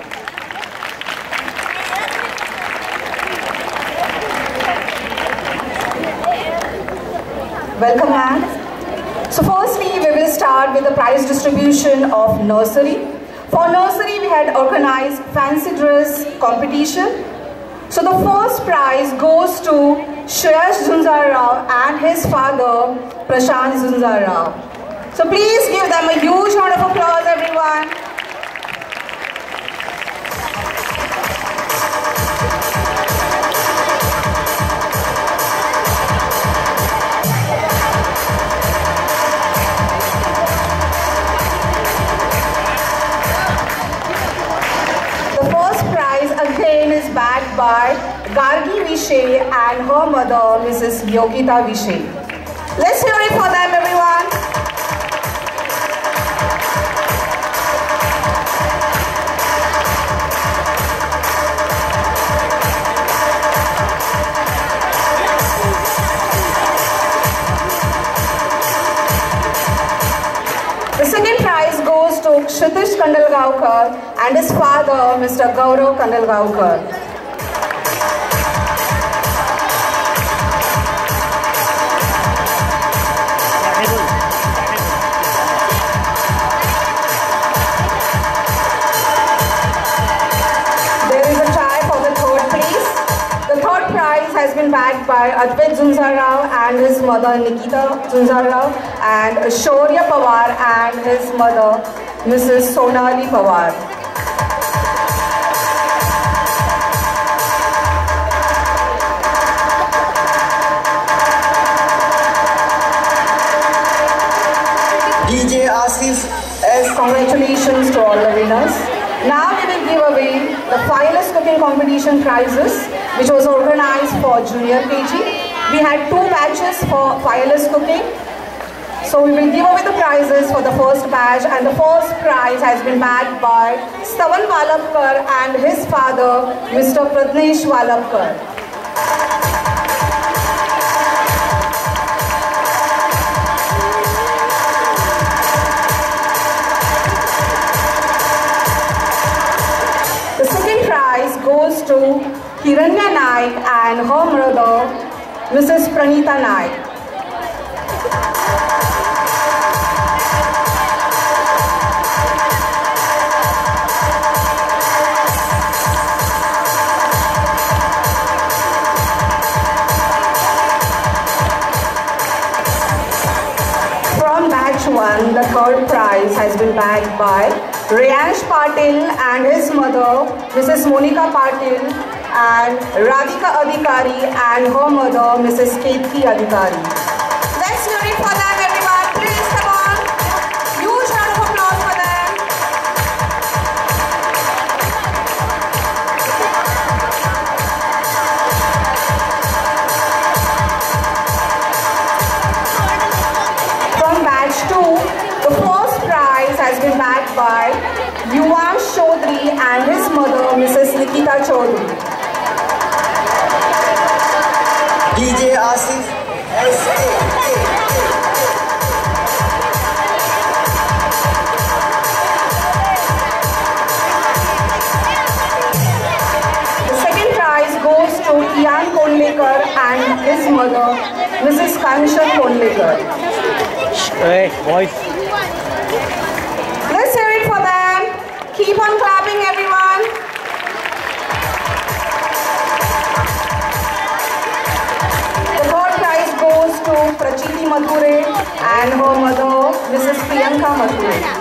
Welcome, ma'am. So firstly, we will start with the prize distribution of nursery. For nursery, we had organized fancy dress competition. So the first prize goes to Shreyash Zunzar Rao and his father, Prashant Zunzar Rao. So please give them a huge round of applause, everyone. Again is backed by Gargi Vishay and her mother, Mrs. Yogita Vishay. Let's hear it for them, everyone. The second prize goes to Kshitish Kandalgaonkar and his father, Mr. Gaurav Kandalgaonkar. There is a tie for the third place. The third prize has been backed by Advait Zunzar Rao and his mother Nikita Zunzar Rao and Shaurya Pawar and his mother Mrs. Sonali Pawar. DJ Asif, congratulations to all the winners. Now we will give away the Fireless Cooking Competition prizes, which was organized for Junior KG. We had 2 batches for Fireless Cooking. So we will give away the prizes for the first batch, and the first prize has been bagged by Stavan Walapkar and his father, Mr. Pratnesh Walapkar. The second prize goes to Hiranya Naik and her mother, Mrs. Pranita Naik. From batch 1, the third prize has been bagged by Riyansh Patil and his mother, Mrs. Monika Patil, and Radhika Adhikari and her mother, Mrs. Ketki Adhikari. Let's hear it for them, everyone. Please, come on. Huge round of applause for them. From batch 2, the first prize has been bagged by Yuvash Chaudhary and his mother, Mrs. Nikita Chaudhary. DJ Asif S.A. The second prize goes to Ian Kondlekar and his mother, Mrs. Kanshan Kondlekar. Hey, boys. Let's hear it for them. Keep on clapping, everyone. The third prize goes to Prachiti Mathure and her mother, Mrs. Priyanka Mathure.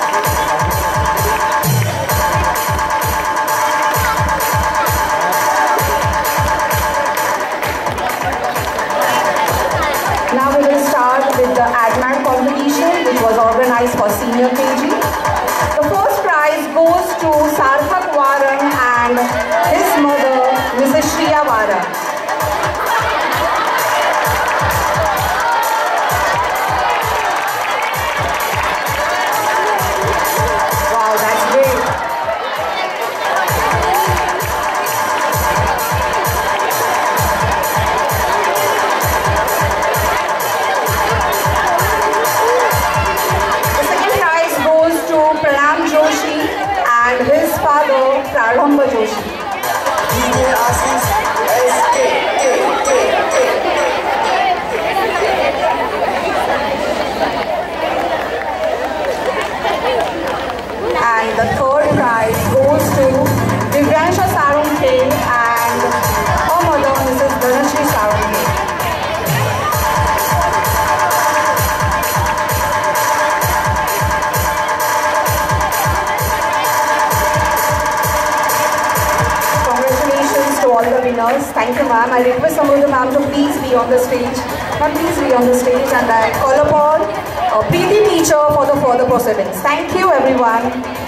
Now we will start with the ADMAT competition, which was organized for Senior KG. The first prize goes to Sarthak Waran and his mother, Mrs. Shriya Waran. Wow, that's great. Pranam Joshi and his father Prarambha Joshi. DJ Asif S.A. And the third prize goes to Divyansha Sarunkhe and her mother, Mrs. Dhanashri Sarunkhe. To all the winners. Thank you, ma'am. I request Samruddha ma'am to please be on the stage. Ma'am, please be on the stage, and I call upon PT teacher for the further proceedings. Thank you, everyone.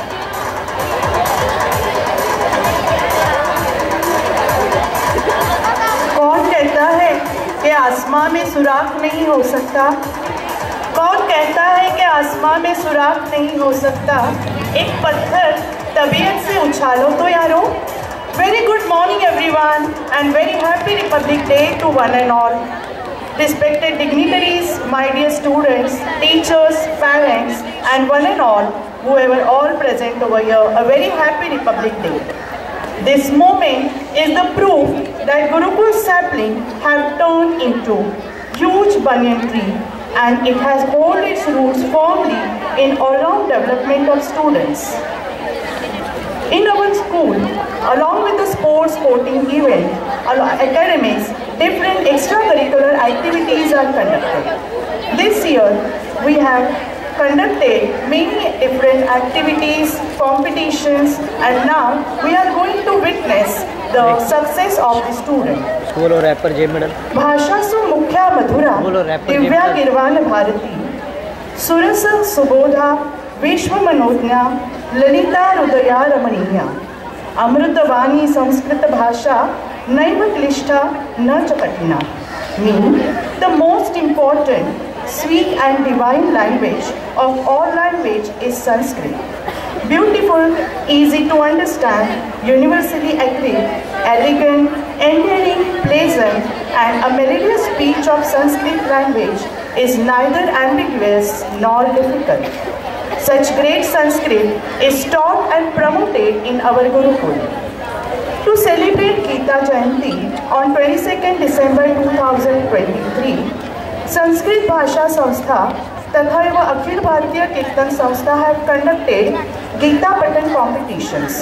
कौन कहता है कि आसमां में सुराख नहीं हो सकता? कौन कहता है कि आसमां में सुराख नहीं हो सकता? एक पत्थर तबीयत से उछालो तो यारो. Very good morning everyone and very happy Republic Day to one and all. Respected dignitaries, my dear students, teachers, parents and one and all, whoever all present over here, a very happy Republic Day. This moment is the proof that Gurukul sapling have turned into huge banyan tree and it has hold its roots firmly in all-round development of students. In our school, along with the sporting event, academics, different extracurricular activities are conducted. This year, we have conducted many different activities, competitions, and now we are going to witness the success of the student. बोलो रैपर जे मेडल. भाषासु मुख्या मधुरा दिव्या गिरवान भारती सुरस सुबोधा विश्वमनोज्ञा ललिता हृदया रमणीया अमृतवाणी संस्कृत भाषा नैव क्लिष्टा न च कठिना mean the most important, sweet and divine language of all language is Sanskrit. Beautiful, easy to understand, universally agreed, elegant, endearing, pleasant, and a melodious speech of Sanskrit language is neither ambiguous nor difficult. Such great Sanskrit is taught and promoted in our Gurukul. To celebrate Gita Jayanti on 22nd December 2023, Sanskrit Bhasha Samstha तथा Akhil Bharatiya Kirtan Samstha have conducted Gita Patan competitions.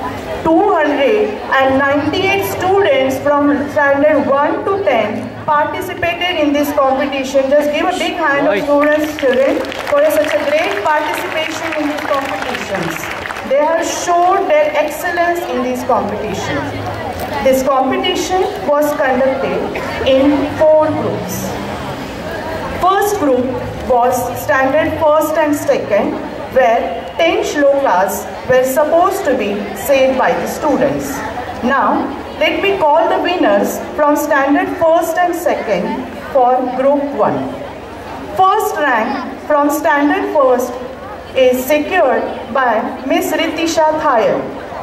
298 students from standard 1 to 10 participated in this competition. Just give a big hand of students for such a great participation in these competitions. They have showed their excellence in these competitions. This competition was conducted in 4 groups. First group was standard 1st and 2nd, where 10 shlokas were supposed to be said by the students. Now, let me call the winners from standard 1st and 2nd for group 1. First rank from standard 1st is secured by Miss Ritisha Thayal.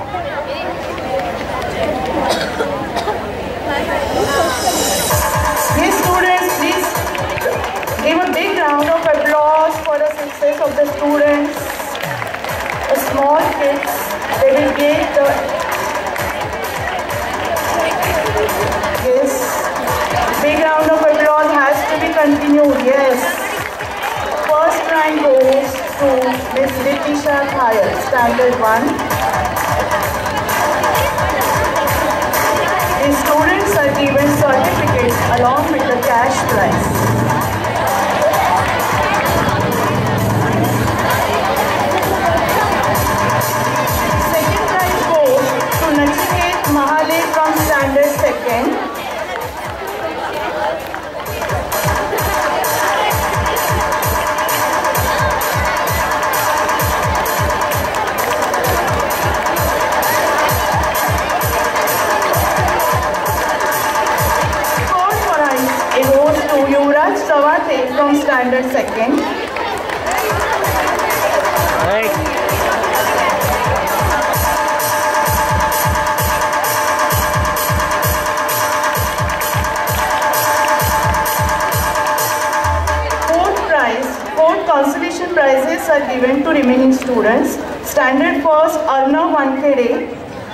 These students, please give a big round of applause for the success of the students. The small kids, they will get the big round of applause has to be continued. Yes. First rank goes to Miss Ritisha Thayal, standard 1. The students are given certificates along with the cash prize. Second prize goes to Nachiket Mahale from standard 2nd. From standard 2nd. Right. Fourth consolation prizes are given to remaining students. Standard 1st, Arnav Wankhede.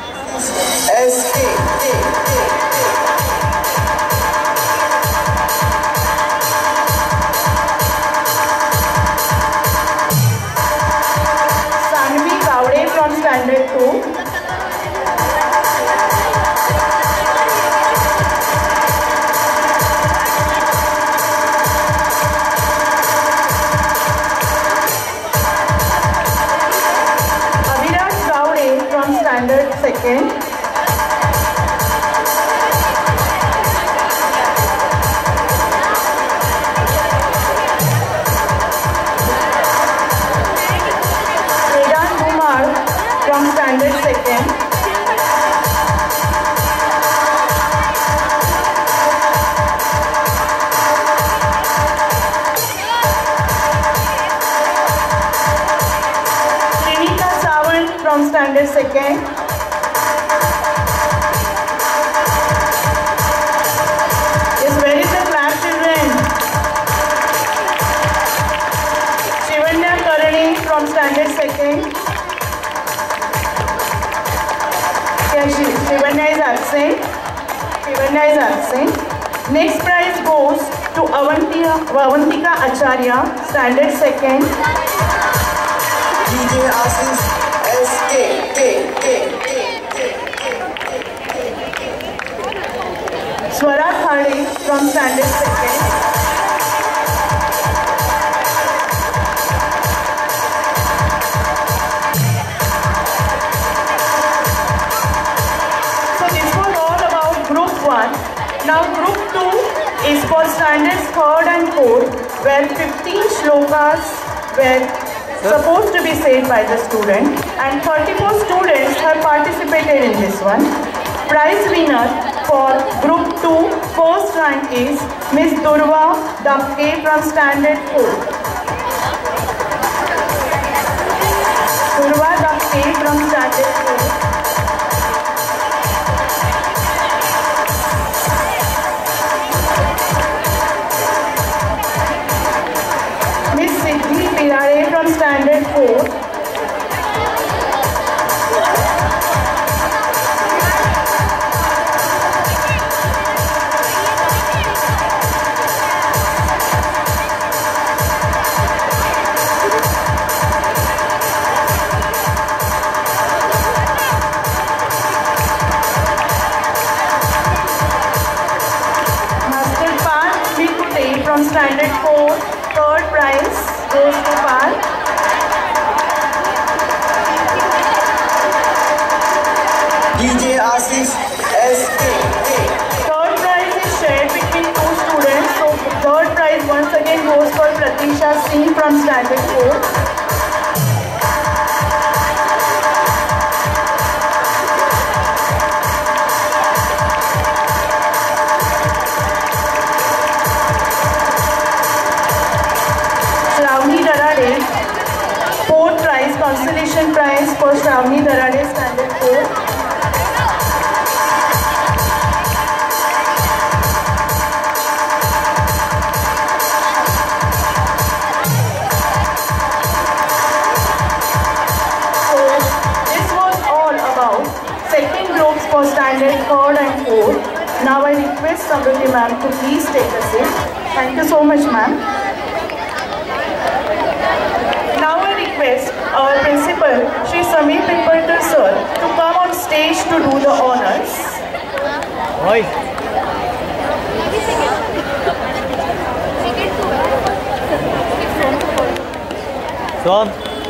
From standard 2. Abhiraj Gowde from standard 2nd. From standard 2nd. Trinita Sawant from standard 2nd. Yes, where is the class, children? Shivanya Karani from standard 2nd. Shivanya is absent. Next prize goes to Avantika Acharya, standard 2nd. DJ Ashish SK. Swara Khade from standard 2nd. Now group 2 is for standards 3rd and 4th, where 15 shlokas were supposed to be said by the student, and 34 students have participated in this one. Prize winner for Group 2 first rank is Miss Durva Dapke from Standard 4. Durva Dapke from Standard 4. From Standard 4. Master Parth Vikute from Standard 4, third prize goes to Parth. DJ Asif SK. Third prize is shared between two students. So third prize once again goes for Pratisha Singh from Standard 4. Fourth prize, consolation prize for Shravani Darade, Standard 4. So this was all about second groups for Standard 3rd and 4th. Now I request Samruddhi ma'am to please take a seat. Thank you so much, ma'am. Now I request our principal, Shri Sameer Pipalkar sir, to come on stage to do the honors. Tom.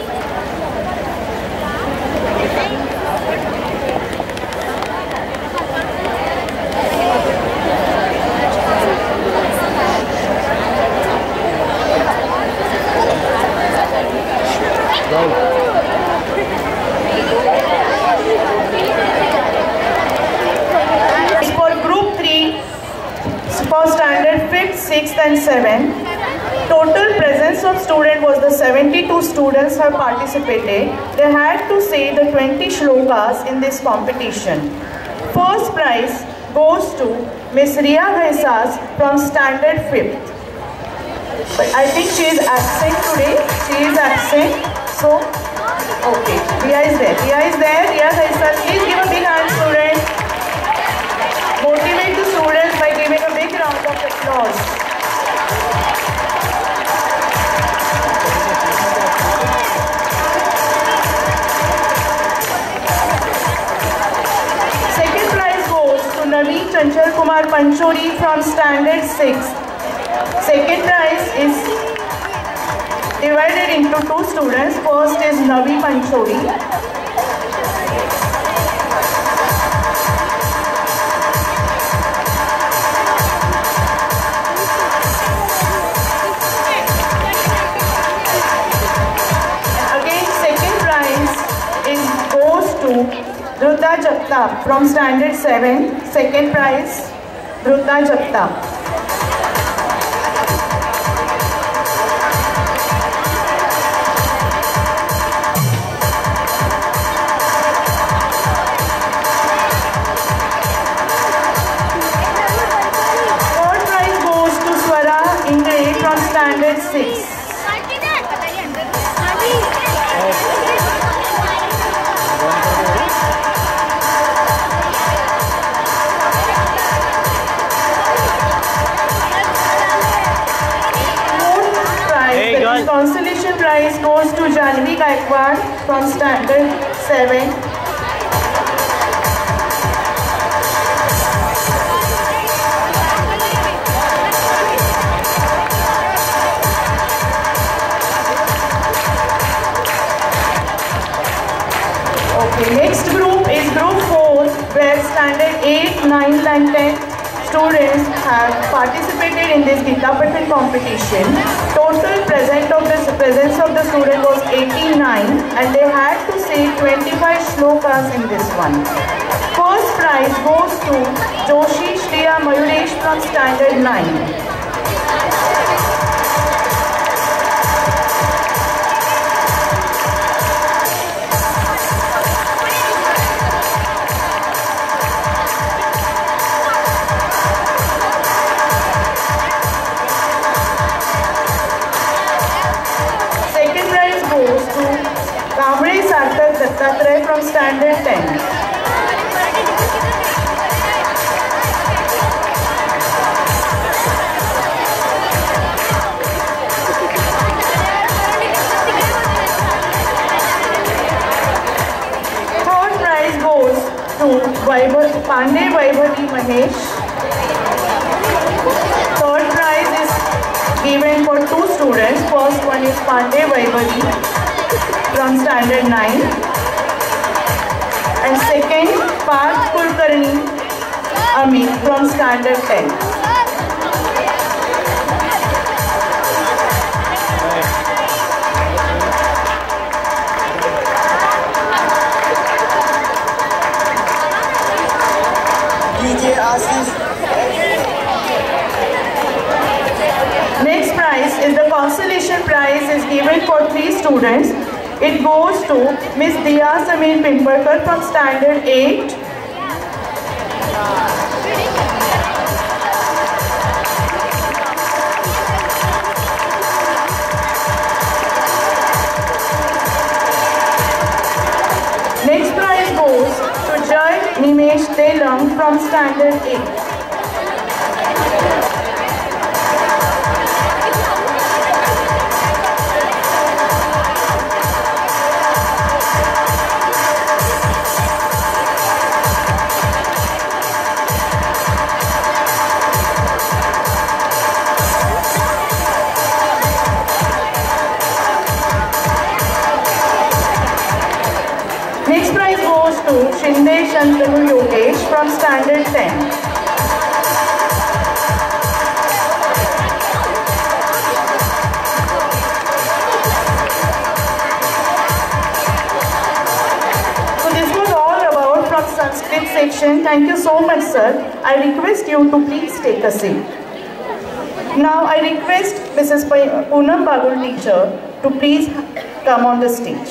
For Group 3, for Standard 5th, 6th and 7th, total presence of student was the 72 students have participated. They had to say the 20 shlokas in this competition. First prize goes to Miss Riya Ghaisas from Standard 5th. But I think she is absent today. She is absent. So, okay. Riya is there. Riya is there. Riya Ghaisas. Please give a big hand, student. Motivate the students by giving a big round of applause. Second prize goes to Naveen Chanchal Kumar Panchori from Standard 6. Second prize is divided into two students. First is Navi Panchori. Again, second prize goes to Dhruta Jagtap from Standard 7. Second prize, Dhruta Jagtap. From Standard 6. The consolation prize goes to Janvi Gaikwad from Standard 7. Okay, next group is Group 4, where Standard 8, 9 and 10 students have participated in this Gita Pathan competition. Total presence of the student was 89 and they had to say 25 shlokas in this one. First prize goes to Joshi Shriya Mayuresh from Standard 9. Dattatre from Standard 10. Third prize goes to Pandey Vaibhavi Mahesh. Third prize is given for 2 students. First one is Pandey Vaibhavi from Standard 9 and second Parth Kulkarni Amit from Standard 10. DJ Asif. Next prize is the consolation prize is given for 3 students. It goes to Miss Diya Sameer Pimparkar from Standard 8. Next prize goes to Jai Nimesh Telam from Standard 8. Shinde Shantanu Yogesh from Standard 10. So this was all about from Sanskrit section. Thank you so much, sir. I request you to please take a seat. Now I request Mrs. Poonam Bagul teacher to please come on the stage.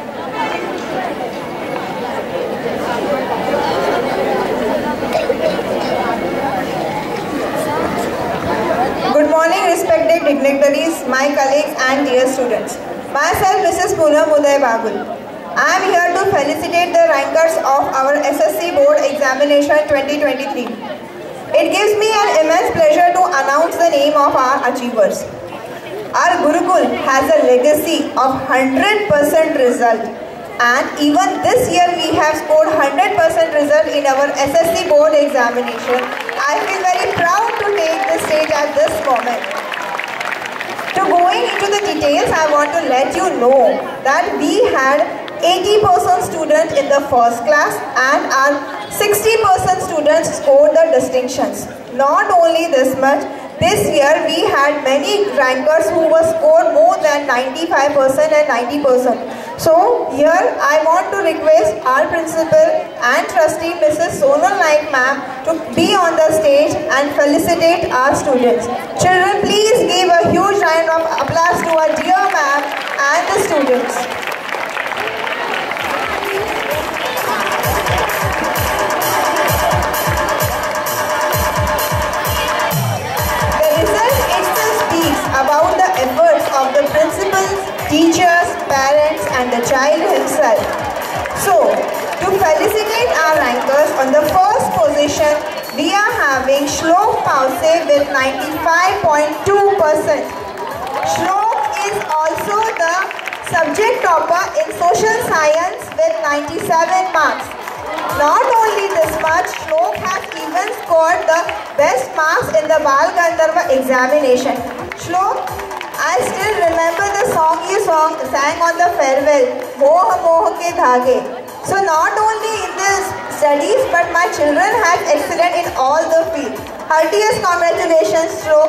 Good morning, respected dignitaries, my colleagues and dear students. Myself, Mrs. Poonam Uday Bagul. I am here to felicitate the rankers of our SSC Board Examination 2023. It gives me an immense pleasure to announce the name of our achievers. Our Gurukul has a legacy of 100% result, and even this year we have scored 100% result in our SSC Board Examination. I feel very proud to take the stage at this moment. To going into the details, I want to let you know that we had 80% students in the first class and our 60% students scored the distinctions. Not only this much, this year we had many rankers who were scored more than 95% and 90%. So here I want to request our principal and trustee Mrs. Sonal Naik ma'am to be on the stage and felicitate our students. Children, please give a huge round of applause to our dear ma'am and the students. About the efforts of the principals, teachers, parents and the child himself. So, to felicitate our rankers on the first position, we are having Shlok Pause with 95.2%. Shlok is also the subject topper in social science with 97 marks. Not only this much, Shlok has even scored the best marks in the Bal Gandharva examination. Shlok, I still remember the song you sang on the farewell, Moh Moh Ke Dhage. So not only in the studies, but my children have excelled in all the fields. Heartiest congratulations to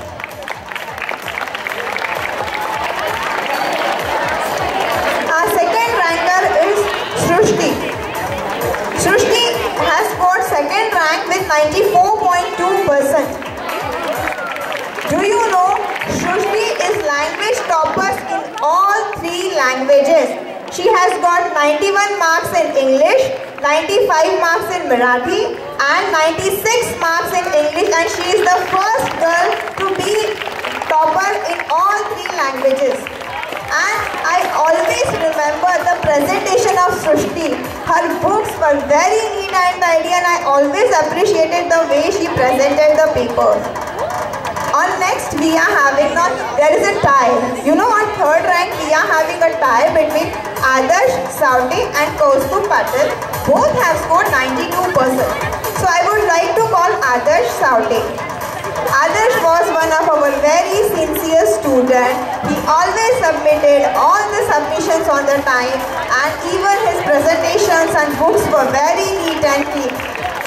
our second ranker is Srushti. Srushti has scored second rank with 94.2%. Do you know Srushti is language toppers in all 3 languages. She has got 91 marks in English, 95 marks in Marathi and 96 marks in English, and she is the first girl to be topper in all 3 languages. And I always remember the presentation of Srushti. Her books were very neat and tidy, and I always appreciated the way she presented the papers. On next we are having, there is a tie. You know, on third rank we are having a tie between Adarsh Saute and Kaustubh Patil. Both have scored 92%. So I would like to call Adarsh Saute. Adarsh was one of our very sincere students. He always submitted all the submissions on the time, and even his presentations and books were very neat and clean.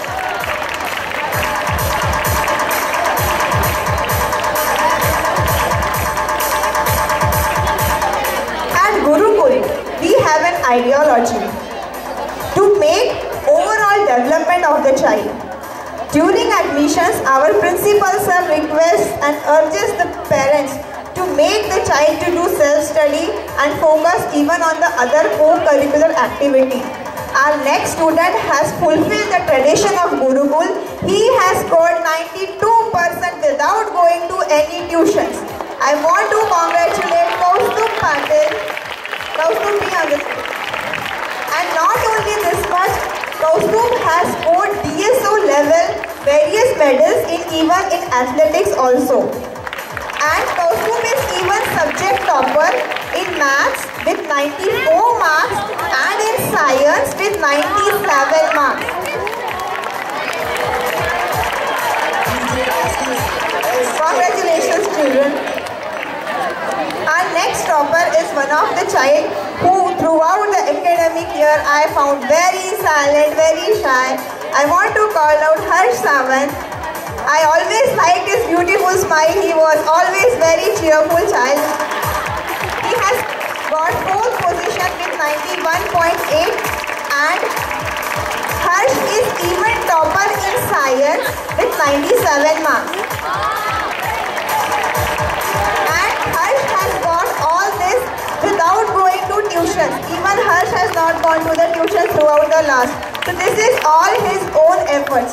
Gurukul, we have an ideology to make overall development of the child. During admissions, our principal sir requests and urges the parents to make the child to do self-study and focus even on the other co-curricular activity. Our next student has fulfilled the tradition of Gurukul. He has scored 92% without going to any tuitions. I want to congratulate Kaustubh Patil. Kaustubh, be on this. And not only this much, Kaustubh has scored DSO level various medals even in athletics also. And Kaustubh is even subject topper in maths with 94 marks and in science with 97 marks. Congratulations, children. Our next topper is one of the child who throughout the academic year I found very silent, very shy. I want to call out Harsh Sawant. I always liked his beautiful smile. He was always very cheerful child. He has got 4th position with 91.8, and Harsh is even topper in science with 97 marks. Without going to tuition. Even Harsh has not gone to the tuition throughout the last. So this is all his own efforts.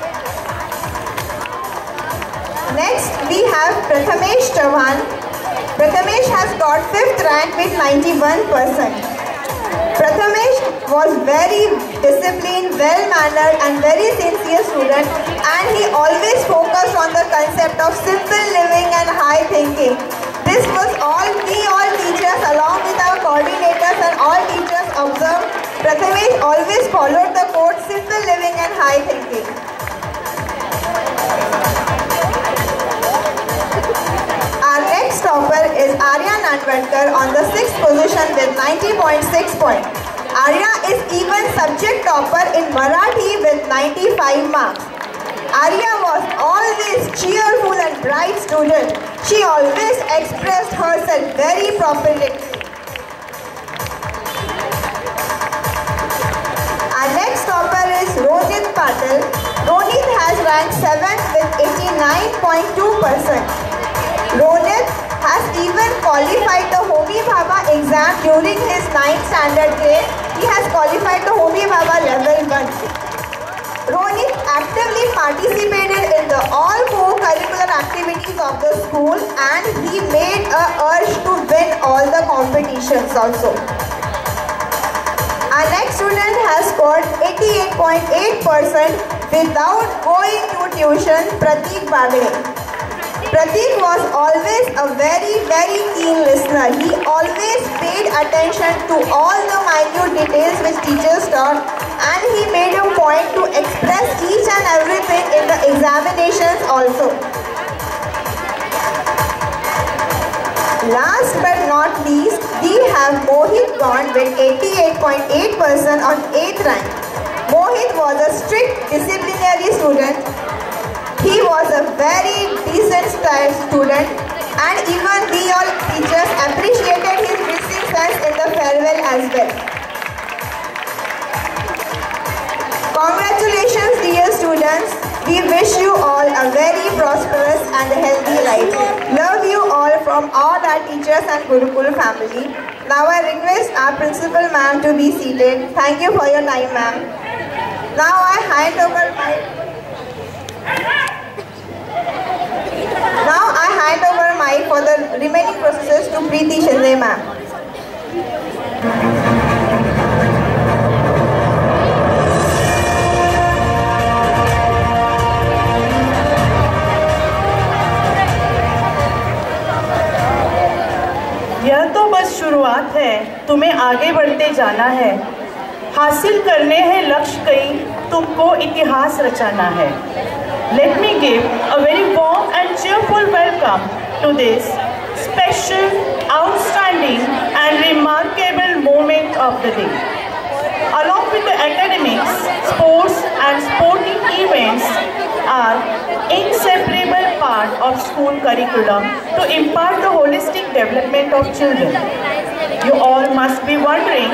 Next we have Prathamesh Chauhan. Prathamesh has got 5th rank with 91%. Prathamesh was very disciplined, well-mannered and very sincere student, and he always focused on the concept of simple living and high thinking. This was all teachers along with our coordinators and all teachers observed. Prathamesh always followed the code simple living and high thinking. Our next topper is Arya Nandvankar on the 6th position with 90.6 points. Arya is even subject topper in Marathi with 95 marks. Arya was always cheerful and bright student. She always expressed herself very properly. Our next topper is Ronit Patil. Ronit has ranked 7th with 89.2%. Ronit has even qualified the Homi Bhabha exam during his 9th standard grade. He has qualified the Homi Bhabha level 1. Ronit actively participated in the all co-curricular activities of the school, and he made a urge to win all the competitions also. Our next student has scored 88.8% without going to tuition, Pratik Bagre. Pratik was always a very keen listener. He always paid attention to all the minute details which teachers taught, and he made a point to express each and everything in the examinations also. Last but not least, we have Mohit Gond with 88.8% on 8th rank. Mohit was a strict disciplinary student. He He was a very decent style student, and even we all teachers appreciated his dressing sense in the farewell as well. Congratulations, dear students. We wish you all a very prosperous and healthy life. Love you all from all our teachers and Gurukul family. Now I request our principal ma'am to be seated. Thank you for your time, ma'am. Now I hand over mic for the remaining processes to Preeti Shinde ma'am. यह तो बस शुरुआत है, तुम्हें आगे बढ़ते जाना है। हासिल करने हैं लक्ष्य कई, तुमको इतिहास रचाना है। Let me give a very warm and cheerful welcome to this special, outstanding and remarkable moment of the day. Along with the academics, sports and sporting events are inseparable part of school curriculum to impart the holistic development of children. You all must be wondering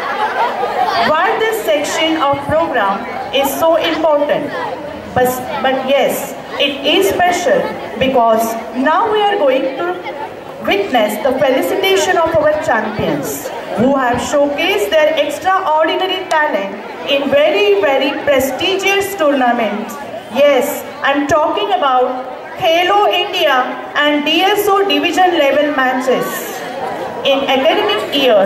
why this section of program is so important. But yes, it is special because now we are going to witness the felicitation of our champions who have showcased their extraordinary talent in very prestigious tournaments. Yes, I'm talking about Khelo India and DSO division level matches. In academic year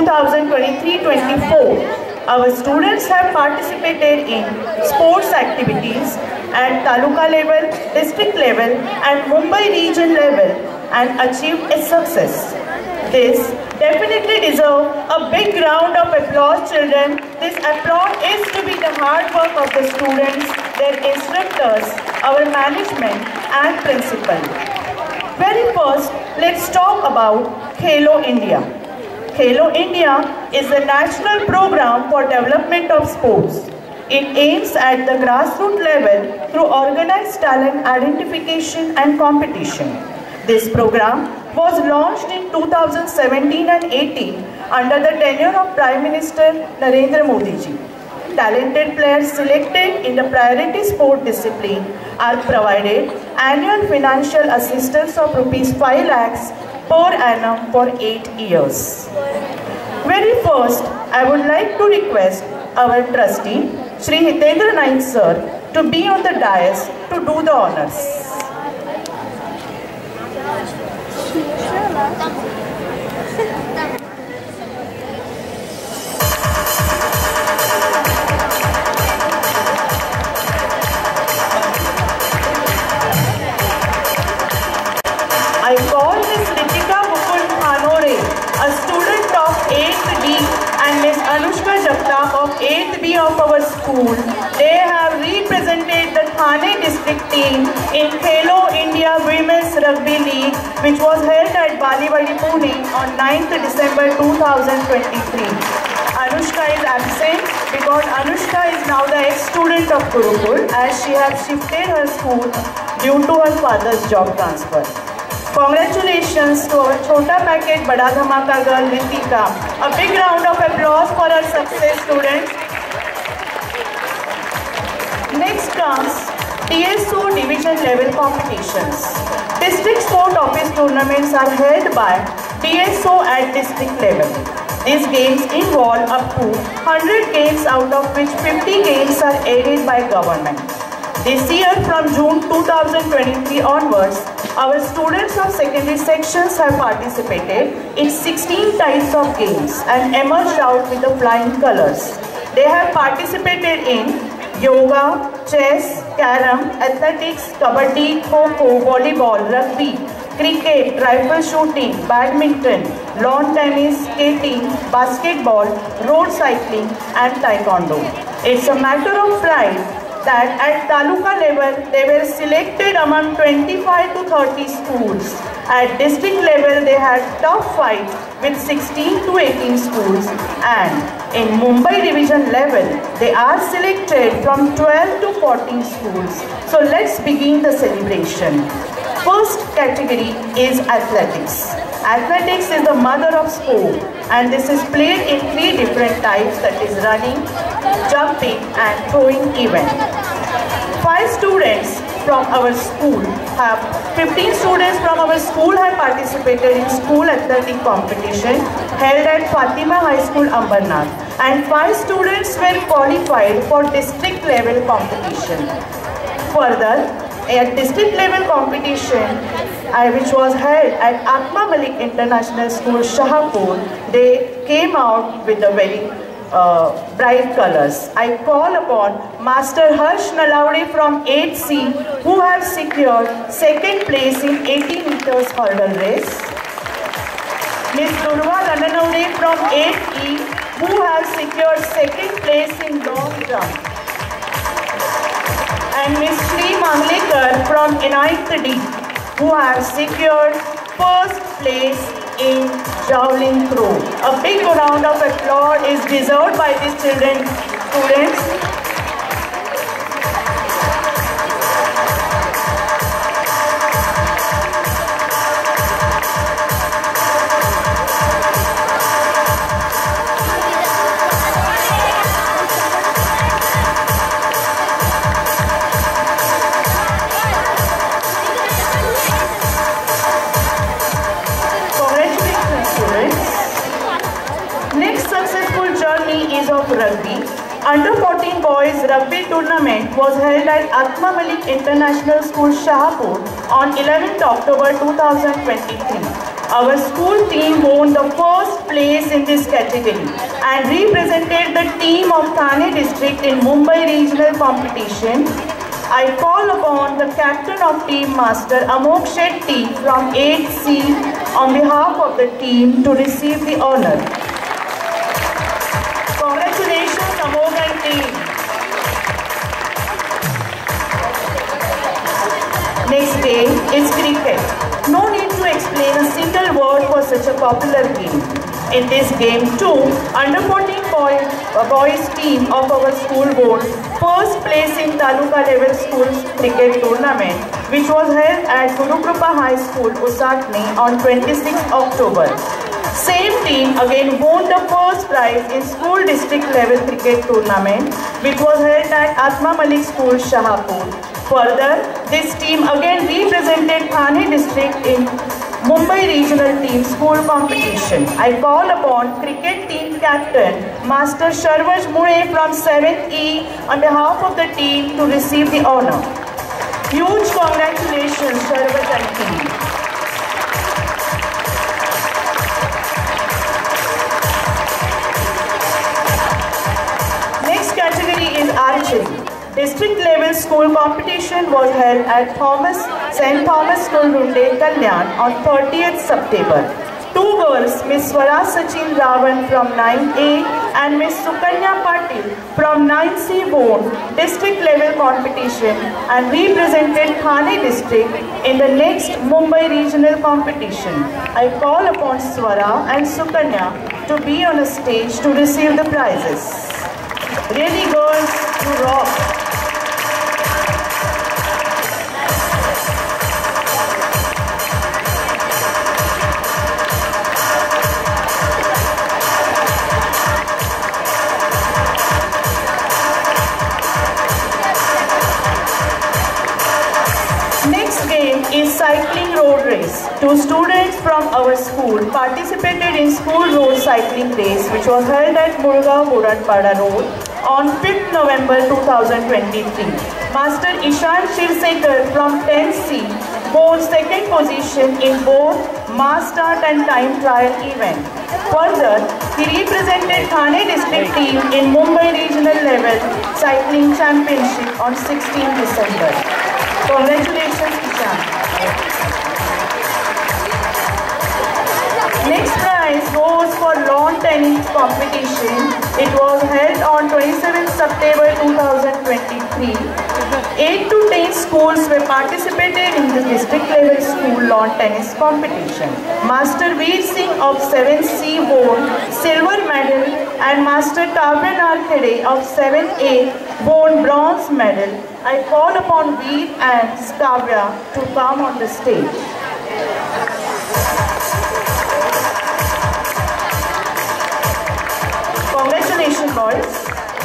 2023-24, our students have participated in sports activities at Taluka level, district level and Mumbai region level and achieved a success. This definitely deserves a big round of applause, children. This applause is to be the hard work of the students, their instructors, our management and principal. Very first, let's talk about Khelo India. Khelo India is a national program for development of sports. It aims at the grassroots level through organized talent identification and competition. This program was launched in 2017 and 18 under the tenure of Prime Minister Narendra Modi ji. Talented players selected in the priority sport discipline are provided annual financial assistance of Rs 5 lakhs per annum for 8 years. Very first, I would like to request our trustee, Shri Hitendra Naik sir, to be on the dais to do the honors. I call Ms. Ritika Mukund Khanore, a student of 8th D, and Ms. Anushka Jagtap of 8th B of our school. They have represented the Thane district team in Khelo India Women's Rugby League, which was held at Balivadi, Pune on 9th December 2023. Anushka is absent because Anushka is now the ex-student of Gurukul as she has shifted her school due to her father's job transfer. Congratulations to our Chota Packet Bada Dhamaka girl Ritika. A big round of applause for her success, students. Next comes DSO division level competitions. District sport office tournaments are held by DSO at district level. These games involve up to 100 games, out of which 50 games are aided by government. This year, from June 2023 onwards, our students of secondary sections have participated in 16 types of games and emerged out with the flying colors. They have participated in yoga, chess, carom, athletics, kabaddi, kho-kho, volleyball, rugby, cricket, rifle shooting, badminton, lawn tennis, skating, basketball, road cycling and taekwondo. It's a matter of pride that at Taluka level, they were selected among 25 to 30 schools. At district level, they had tough fight with 16 to 18 schools. And In Mumbai division level, they are selected from 12 to 14 schools. So let's begin the celebration. First category is athletics. Athletics is the mother of sport, and this is played in 3 different types, that is running, jumping and throwing event. 5 students from our school have 15 students from our school have participated in school athletic competition held at Fatima High School, Ambernath, and 5 students were qualified for district level competition. Further, at district level competition which was held at Atma Malik International School, Shahpur, they came out with a very bright colors. I call upon Master Harsh Nalaude from 8C, who have secured 2nd place in 80 meters hurdle race. Ms. Durva Rananaude from 8E, who has secured 2nd place in long jump. And Ms. Shri Manglekar from 9th D, who has secured 1st place in javelin throw. A big round of applause is deserved by these students. Of rugby. Under 14 boys rugby tournament was held at Atma Malik International School, Shahpur on 11th October 2023. Our school team won the 1st place in this category and represented the team of Thane district in Mumbai regional competition. I call upon the captain of team, Master Amok Shetty from 8C, on behalf of the team to receive the honor. Congratulations, Amok and team. Next day is cricket. No need to explain a single word for such a popular game. In this game too, under 14 boys team of our school won 1st place in Taluka level schools cricket tournament, which was held at Guru Krupa High School, Usatni on 26th October. Same team again won the 1st prize in school district level cricket tournament, which was held at Atma Malik School, Shahpur. Further, this team again represented Thane district in Mumbai regional team school competition. I call upon cricket team captain Master Sharvaj Mure from 7th E on behalf of the team to receive the honor. Huge congratulations, Sharvaj and team. Next category is archery. District level school competition was held at St. Thomas School, Runde, Kalyan on 30th September. 2 girls, Miss Swara Sachin Ravan from 9A and Miss Sukanya Patil from 9C won district level competition and represented Thane district in the next Mumbai regional competition. I call upon Swara and Sukanya to be on a stage to receive the prizes. Really girls, you rock. Is cycling road race. 2 students from our school participated in school road cycling race, which was held at Murgaon Muradpada Road on 5th November 2023. Master Ishan Shirsekar from 10C won 2nd position in both mass start and time trial event. Further, he represented Thane district team in Mumbai regional level cycling championship on 16th December. Congratulations, Ishan. Next prize goes for lawn tennis competition. It was held on 27th September 2023, 8 to 10 schools were participated in the district level school lawn tennis competition. Master Veer Singh of 7C won silver medal and Master Kavya Narkhede of 7A won bronze medal. I call upon Veer and Kavya to come on the stage. Congratulations, boys.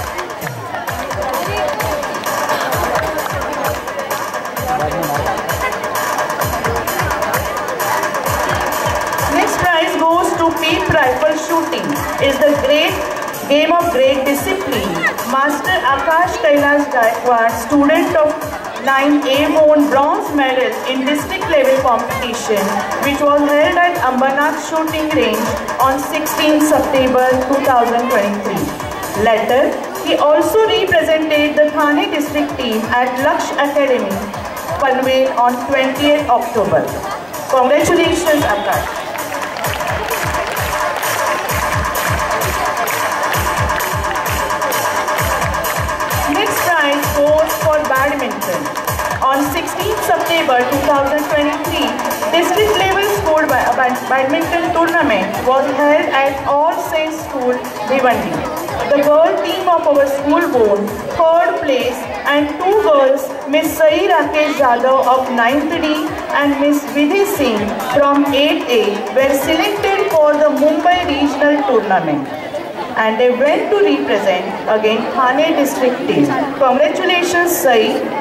Next prize goes to peep rifle shooting. It's the great game of great discipline. Master Akash Kailash Gaikwad, student of 9A, won bronze medal in district level competition, which was held at Ambernath Shooting Range on 16 September 2023. Later, he also represented the Thane district team at Laksh Academy, Panvel on 20th October. Congratulations, Akash. Next prize goes for badminton. On 16th September 2023, district level school badminton tournament was held at All Saints School, Bhiwandi. The girl team of our school won 3rd place and 2 girls, Miss Sahi Rakesh Jadhav of 9th D and Miss Vidhi Singh from 8A were selected for the Mumbai regional tournament. And they went to represent again Thane district team. Congratulations, Sai.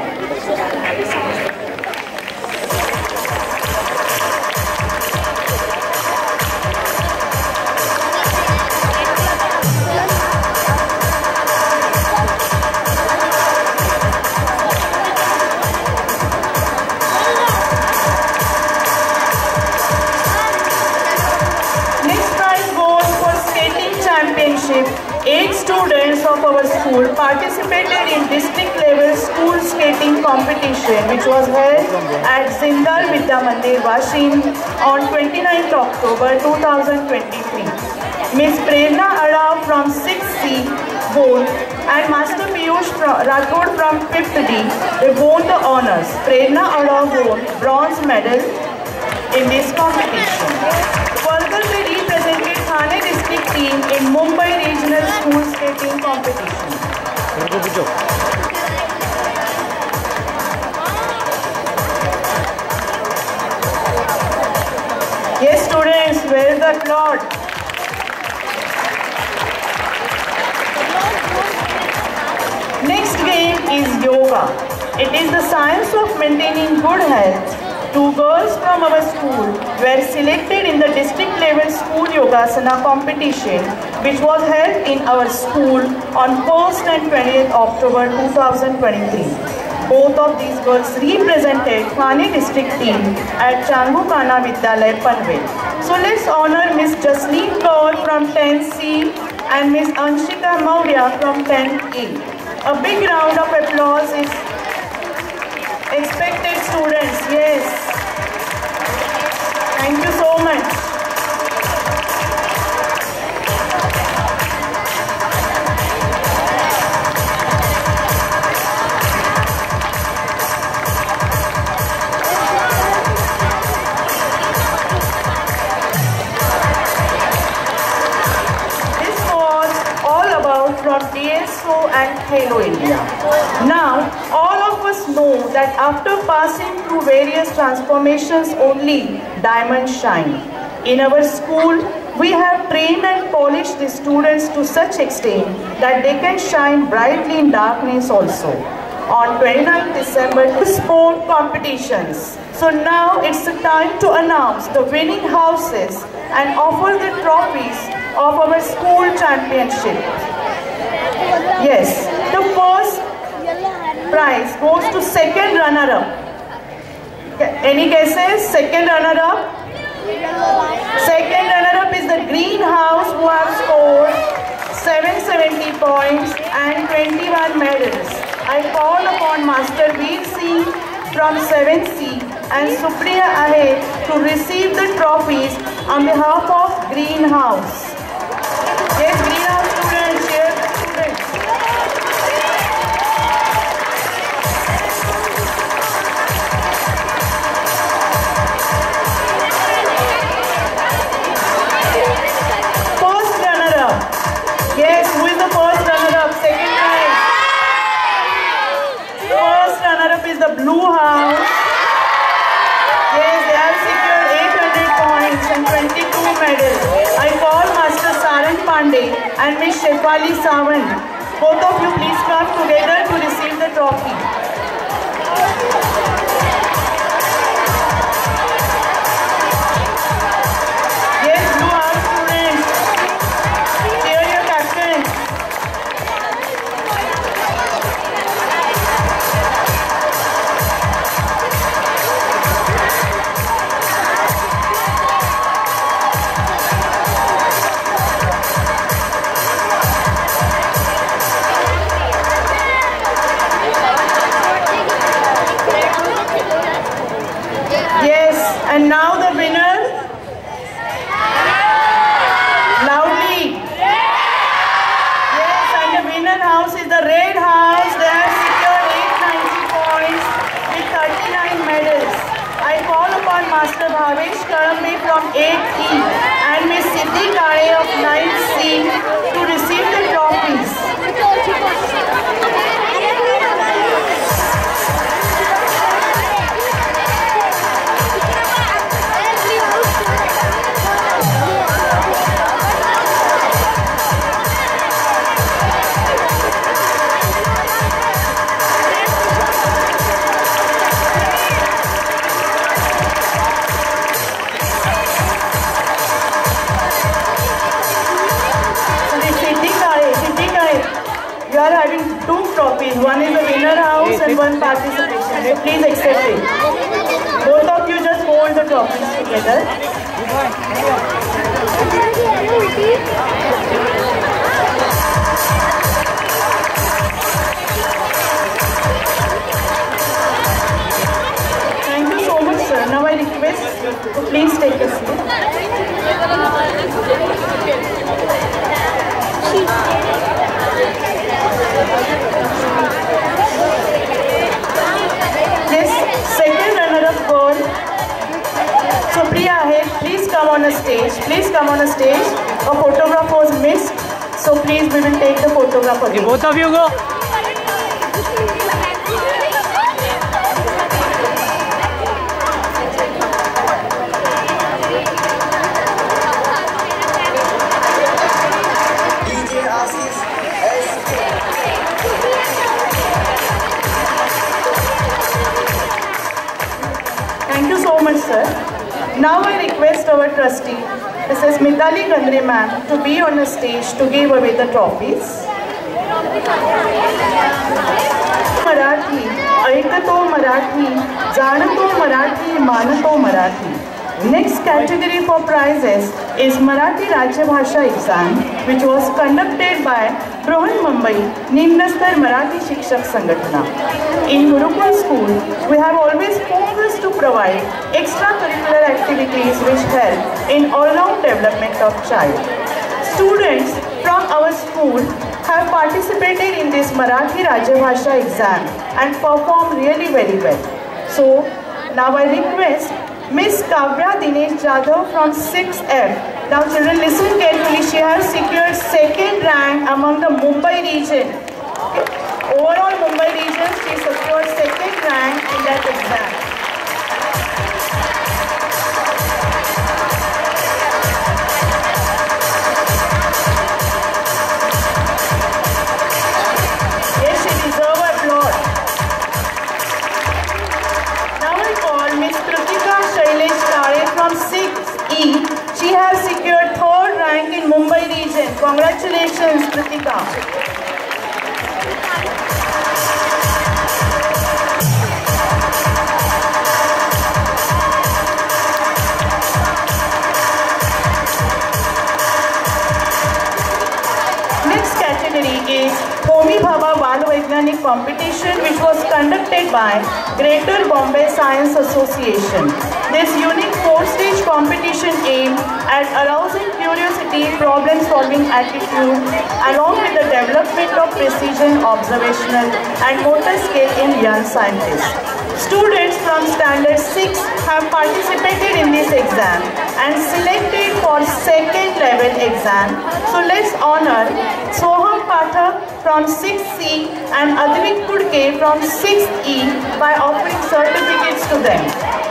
Next prize goes for skating championship. 8 students of our school participated in district level school skating competition, which was held at Zindal Vidya Mandir, Washim on 29th October 2023. Miss Prerna Arao from 6C won and Master Piyush Rathod from 5th D, they won the honors. Prerna Arao won bronze medal in this competition. Further, they represented Thane district team in Mumbai regional school skating competition. Yes, students, where is the applaud? Next game is yoga. It is the science of maintaining good health. 2 girls from our school were selected in the district level school Yogasana competition, which was held in our school on 1st and 20th October 2023. Both of these girls represented Thane district team at Changu Kana Vidyalaya, Panvel. So let's honor Miss Jasleen Kaur from 10C and Miss Anshika Maurya from 10A. A big round of applause is expected, students. Yes. Thank you so much. This was all about from DSO and Hello India. Now, all of us know that after passing through various transformations only diamonds shine. In our school, we have trained and polished the students to such extent that they can shine brightly in darkness also. On 29th December, sport competitions. So now it's the time to announce the winning houses and offer the trophies of our school championship. Yes, the first prize goes to second runner-up. Any guesses? Second runner-up? Second runner-up is the green house, who have scored 770 points and 21 medals. I call upon Master Veer Singh from 7C and Supriya Ahe to receive the trophies on behalf of Green House. Yes, Green House students, cheer students. blue house. Yes, they have secured 800 points and 22 medals. I call Master Sarang Pandey and Miss Shefali Sawant. Both of you please come together to receive the trophy. Yes, blue house students. Cheer your captain. Yes, and now the winner. Loudly. Yes, and the winner house is the red house. They have secured 890 points with 39 medals. I call upon Master Bhavesh Karambe from 8E and Miss Siddhi Kare of 9C to receive the trophies. You are having 2 trophies. One is the winner house and one participation. Please accept it. Both of you just hold the trophies together. Thank you so much, sir. Now I request to please take a seat. This second runner-up girl, Supriya Ahir, please come on the stage. Please come on the stage. A photograph was missed, so please we will take the photograph again. Both of you go. Thank you so much, sir. Now I request our trustee, Mrs. Mithali Gandre ma'am, to be on the stage to give away the trophies. Marathi, aikato Marathi, janato Marathi, manato Marathi. Next category for prizes is Marathi Rajya Bhasha exam, which was conducted by Bruhan Mumbai Nimnastar Marathi Shikshak Sangatana. In Gurukul school, we have always focused to provide extracurricular activities which help in all-round development of child. Students from our school have participated in this Marathi Rajya Bhasha exam and performed really very well. So, now I request Miss Kavya Dinesh Jadhav from 6F. Now children, listen carefully. She has secured 2nd rank among the Mumbai region. Overall Mumbai region, she secured 2nd rank in that exam. Yes, she deserves applause. Now I call Miss Kritika Shailesh Kare from 6E. She has secured 3rd rank in Mumbai region. Congratulations, Kritika. Next category is Homi Bhabha Bal Vaigyanik competition, which was conducted by Greater Bombay Science Association. This unique 4-stage competition aimed at arousing curiosity, problem-solving attitude, along with the development of precision, observational and motor skill in young scientists. Students from Standard 6 have participated in this exam and selected for second level exam. So let's honor Soham Pathak from 6C and Advik Kudke from 6E by offering certificates to them.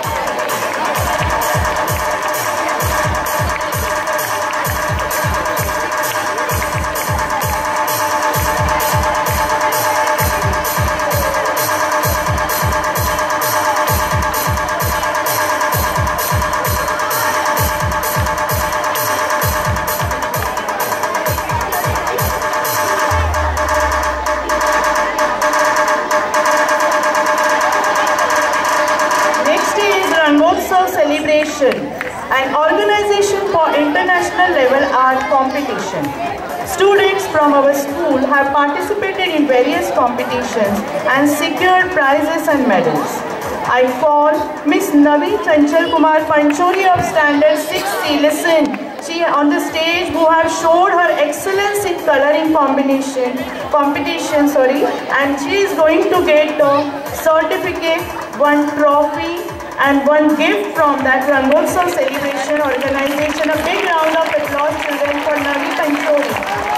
An organization for international level art competition. Students from our school have participated in various competitions and secured prizes and medals. I call Miss Navi Chanchal Kumar Panchori of Standard 6C. Listen, she on the stage who have showed her excellence in coloring competition, and she is going to get a certificate, one trophy, and one gift from that Rangotsav celebration organization. A big round of applause, children, for Navi Panchori.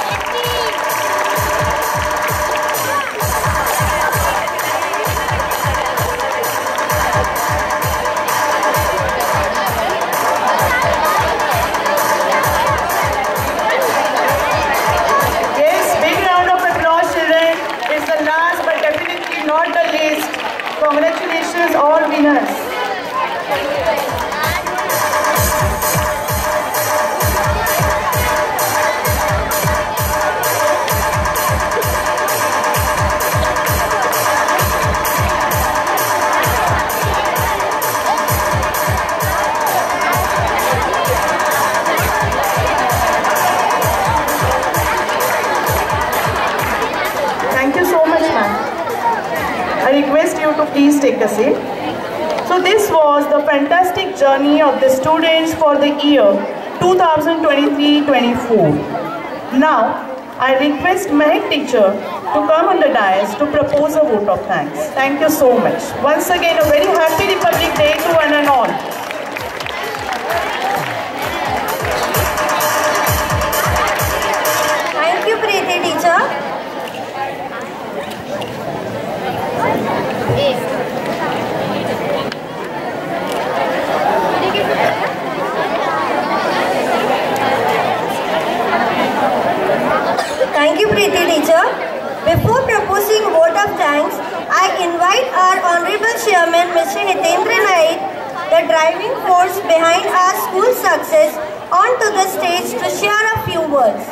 Yes, big round of applause, children. It's the last but definitely not the least. Congratulations, all winners. Thank you so much, ma'am. I request you to please take a seat. So this was the fantastic journey of the students for the year 2023-24. Now, I request Mehak teacher to come on the dais to propose a vote of thanks. Thank you so much. Once again, a very happy Republic Day to one and all. Thank you, Preeti teacher. Thank you, Preeti teacher. Before proposing vote of thanks, I invite our Honorable Chairman, Mr. Hitendra Naik, the driving force behind our school success, onto the stage to share a few words.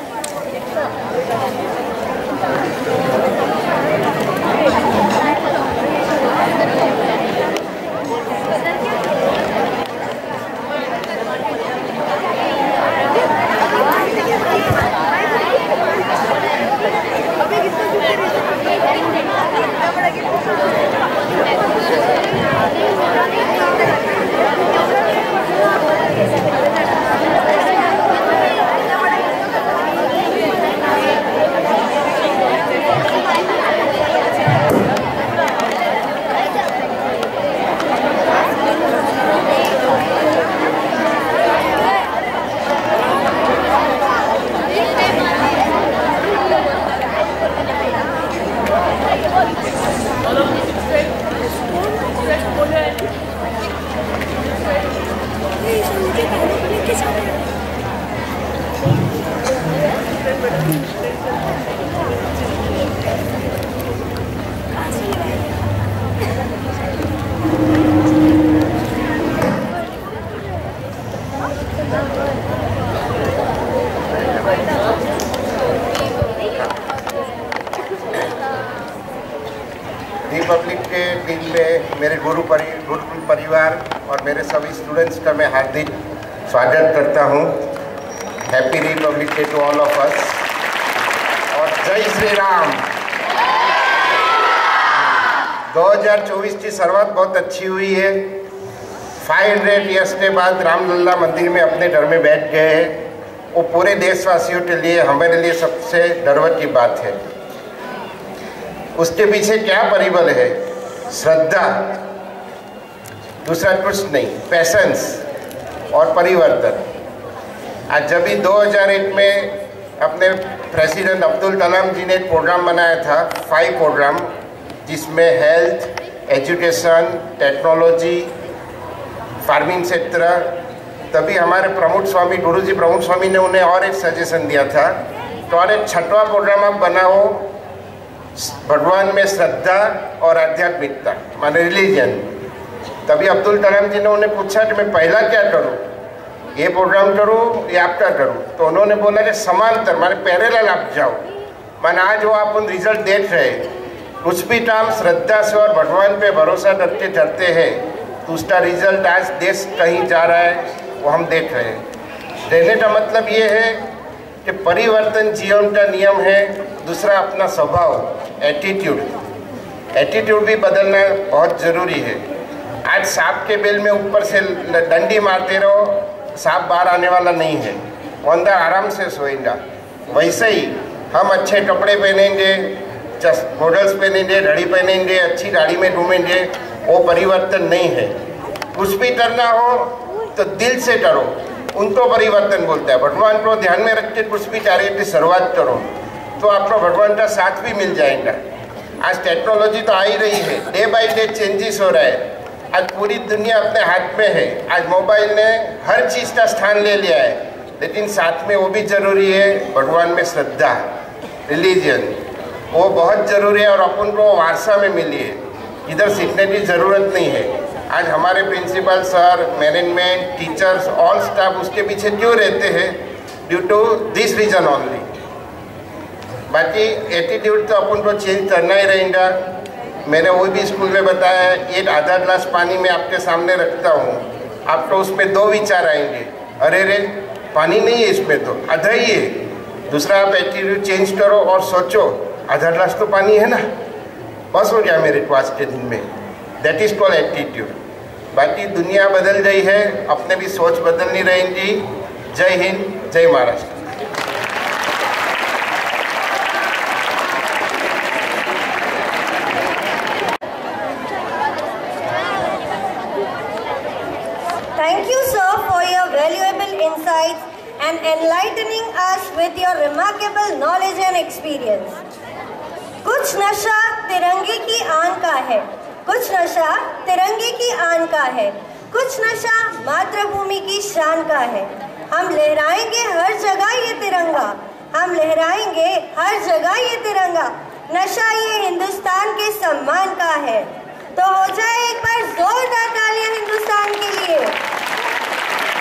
Republic के दिन में मेरे गुरुकुल परिवार और मेरे सभी students का मैं हार्दिक स्वागत करता हूं। Happy republic day to all of us और जय श्री राम। 2024 की शुरुआत बहुत अच्छी हुई है। 500 ईयर्स के बाद रामलला मंदिर में अपने घर में बैठ गए हैं, वो पूरे देशवासियों के लिए, हमारे लिए सबसे गर्व की बात है। उसके पीछे क्या परिबल है? श्रद्धा, दूसरा कुछ नहीं, पैशंस और परिवर्तन। आज जब भी 2001 में अपने प्रेसिडेंट अब्दुल कलाम जी ने एक प्रोग्राम बनाया था, 5 प्रोग्राम, जिसमें हेल्थ, एजुकेशन, टेक्नोलॉजी, फार्मिंग क्षेत्र, तभी हमारे प्रमुख स्वामी, गुरुजी प्रमुख स्वामी ने उन्हें और एक सजेशन दिया था, तो और एक 6वां प्रोग्राम आप बनाओ, भगवान में श्रद्धा और आध्यात्मिकता, माने रिलीजन। तभी अब्दुल कलाम जी ने उन्हें पूछा कि मैं पहला क्या करूं, ये प्रोग्राम करूं या आपका करूं? तो उन्होंने बोला कि समांतर, माने पैरेलल आप जाओ। माने आज वो आप उन रिजल्ट देख रहे हैं, कुछ भी काम श्रद्धा से और भगवान पे भरोसा करके करते हैं तो उसका रिजल्ट आज देश कहीं जा रहा है, वो हम देख रहे हैं। कहने का मतलब ये है कि परिवर्तन जीवन का नियम है। दूसरा अपना स्वभाव, एटीट्यूड भी बदलना बहुत ज़रूरी है। आज सांप के बेल में ऊपर से डंडी मारते रहो, सांप बाहर आने वाला नहीं है, वो अंदर आराम से सोएगा। वैसे ही हम अच्छे कपड़े पहनेंगे, मॉडल्स पहनेंगे, घड़ी पहनेंगे, अच्छी गाड़ी में घूमेंगे, वो परिवर्तन नहीं है। कुछ भी करना हो तो दिल से करो, उनको परिवर्तन बोलता है। भगवान को ध्यान में रख के कुछ भी कार्य की शुरुआत करो तो आपको भगवान का साथ भी मिल जाएगा। आज टेक्नोलॉजी तो आ ही रही है, डे बाय डे चेंजेस हो रहा है। आज पूरी दुनिया अपने हाथ में है। आज मोबाइल ने हर चीज़ का स्थान ले लिया है, लेकिन साथ में वो भी जरूरी है, भगवान में श्रद्धा, रिलीजन, वो बहुत ज़रूरी है और अपन को वारसा में मिली है, इधर सीखने की ज़रूरत नहीं है। आज हमारे principal sir, management, teachers, all staff उसके पीछे क्यों रहते हैं? Due to this reason only. बाकी एटीट्यूड तो अपन को चेंज करना ही रहेगा। मैंने वो भी स्कूल में बताया है, एक आधा ग्लास पानी में आपके सामने रखता हूँ, आपको उसमें 2 विचार आएंगे, अरे रे पानी नहीं है इसमें, तो आधा ही है। दूसरा आप एटीट्यूड चेंज करो और सोचो, आधा ग्लास तो पानी है ना, बस हो गया मेरे को आज के दिन में। That is called attitude. बाकी दुनिया बदल गई है, अपने भी सोच बदलनी रहेगी। जय हिंद, जय Maharashtra. Thank you, sir, for your valuable insights and enlightening us with your remarkable knowledge and experience. कुछ नशा तिरंगे की आन का है, कुछ नशा तिरंगे की आन का है, कुछ नशा मातृभूमि की शान का है। हम लहराएंगे हर जगह ये तिरंगा, हम लहराएंगे हर जगह ये तिरंगा। नशा ये हिंदुस्तान के सम्मान का है। तो हो जाए एक बार जोरदार तालियां हिंदुस्तान के लिए।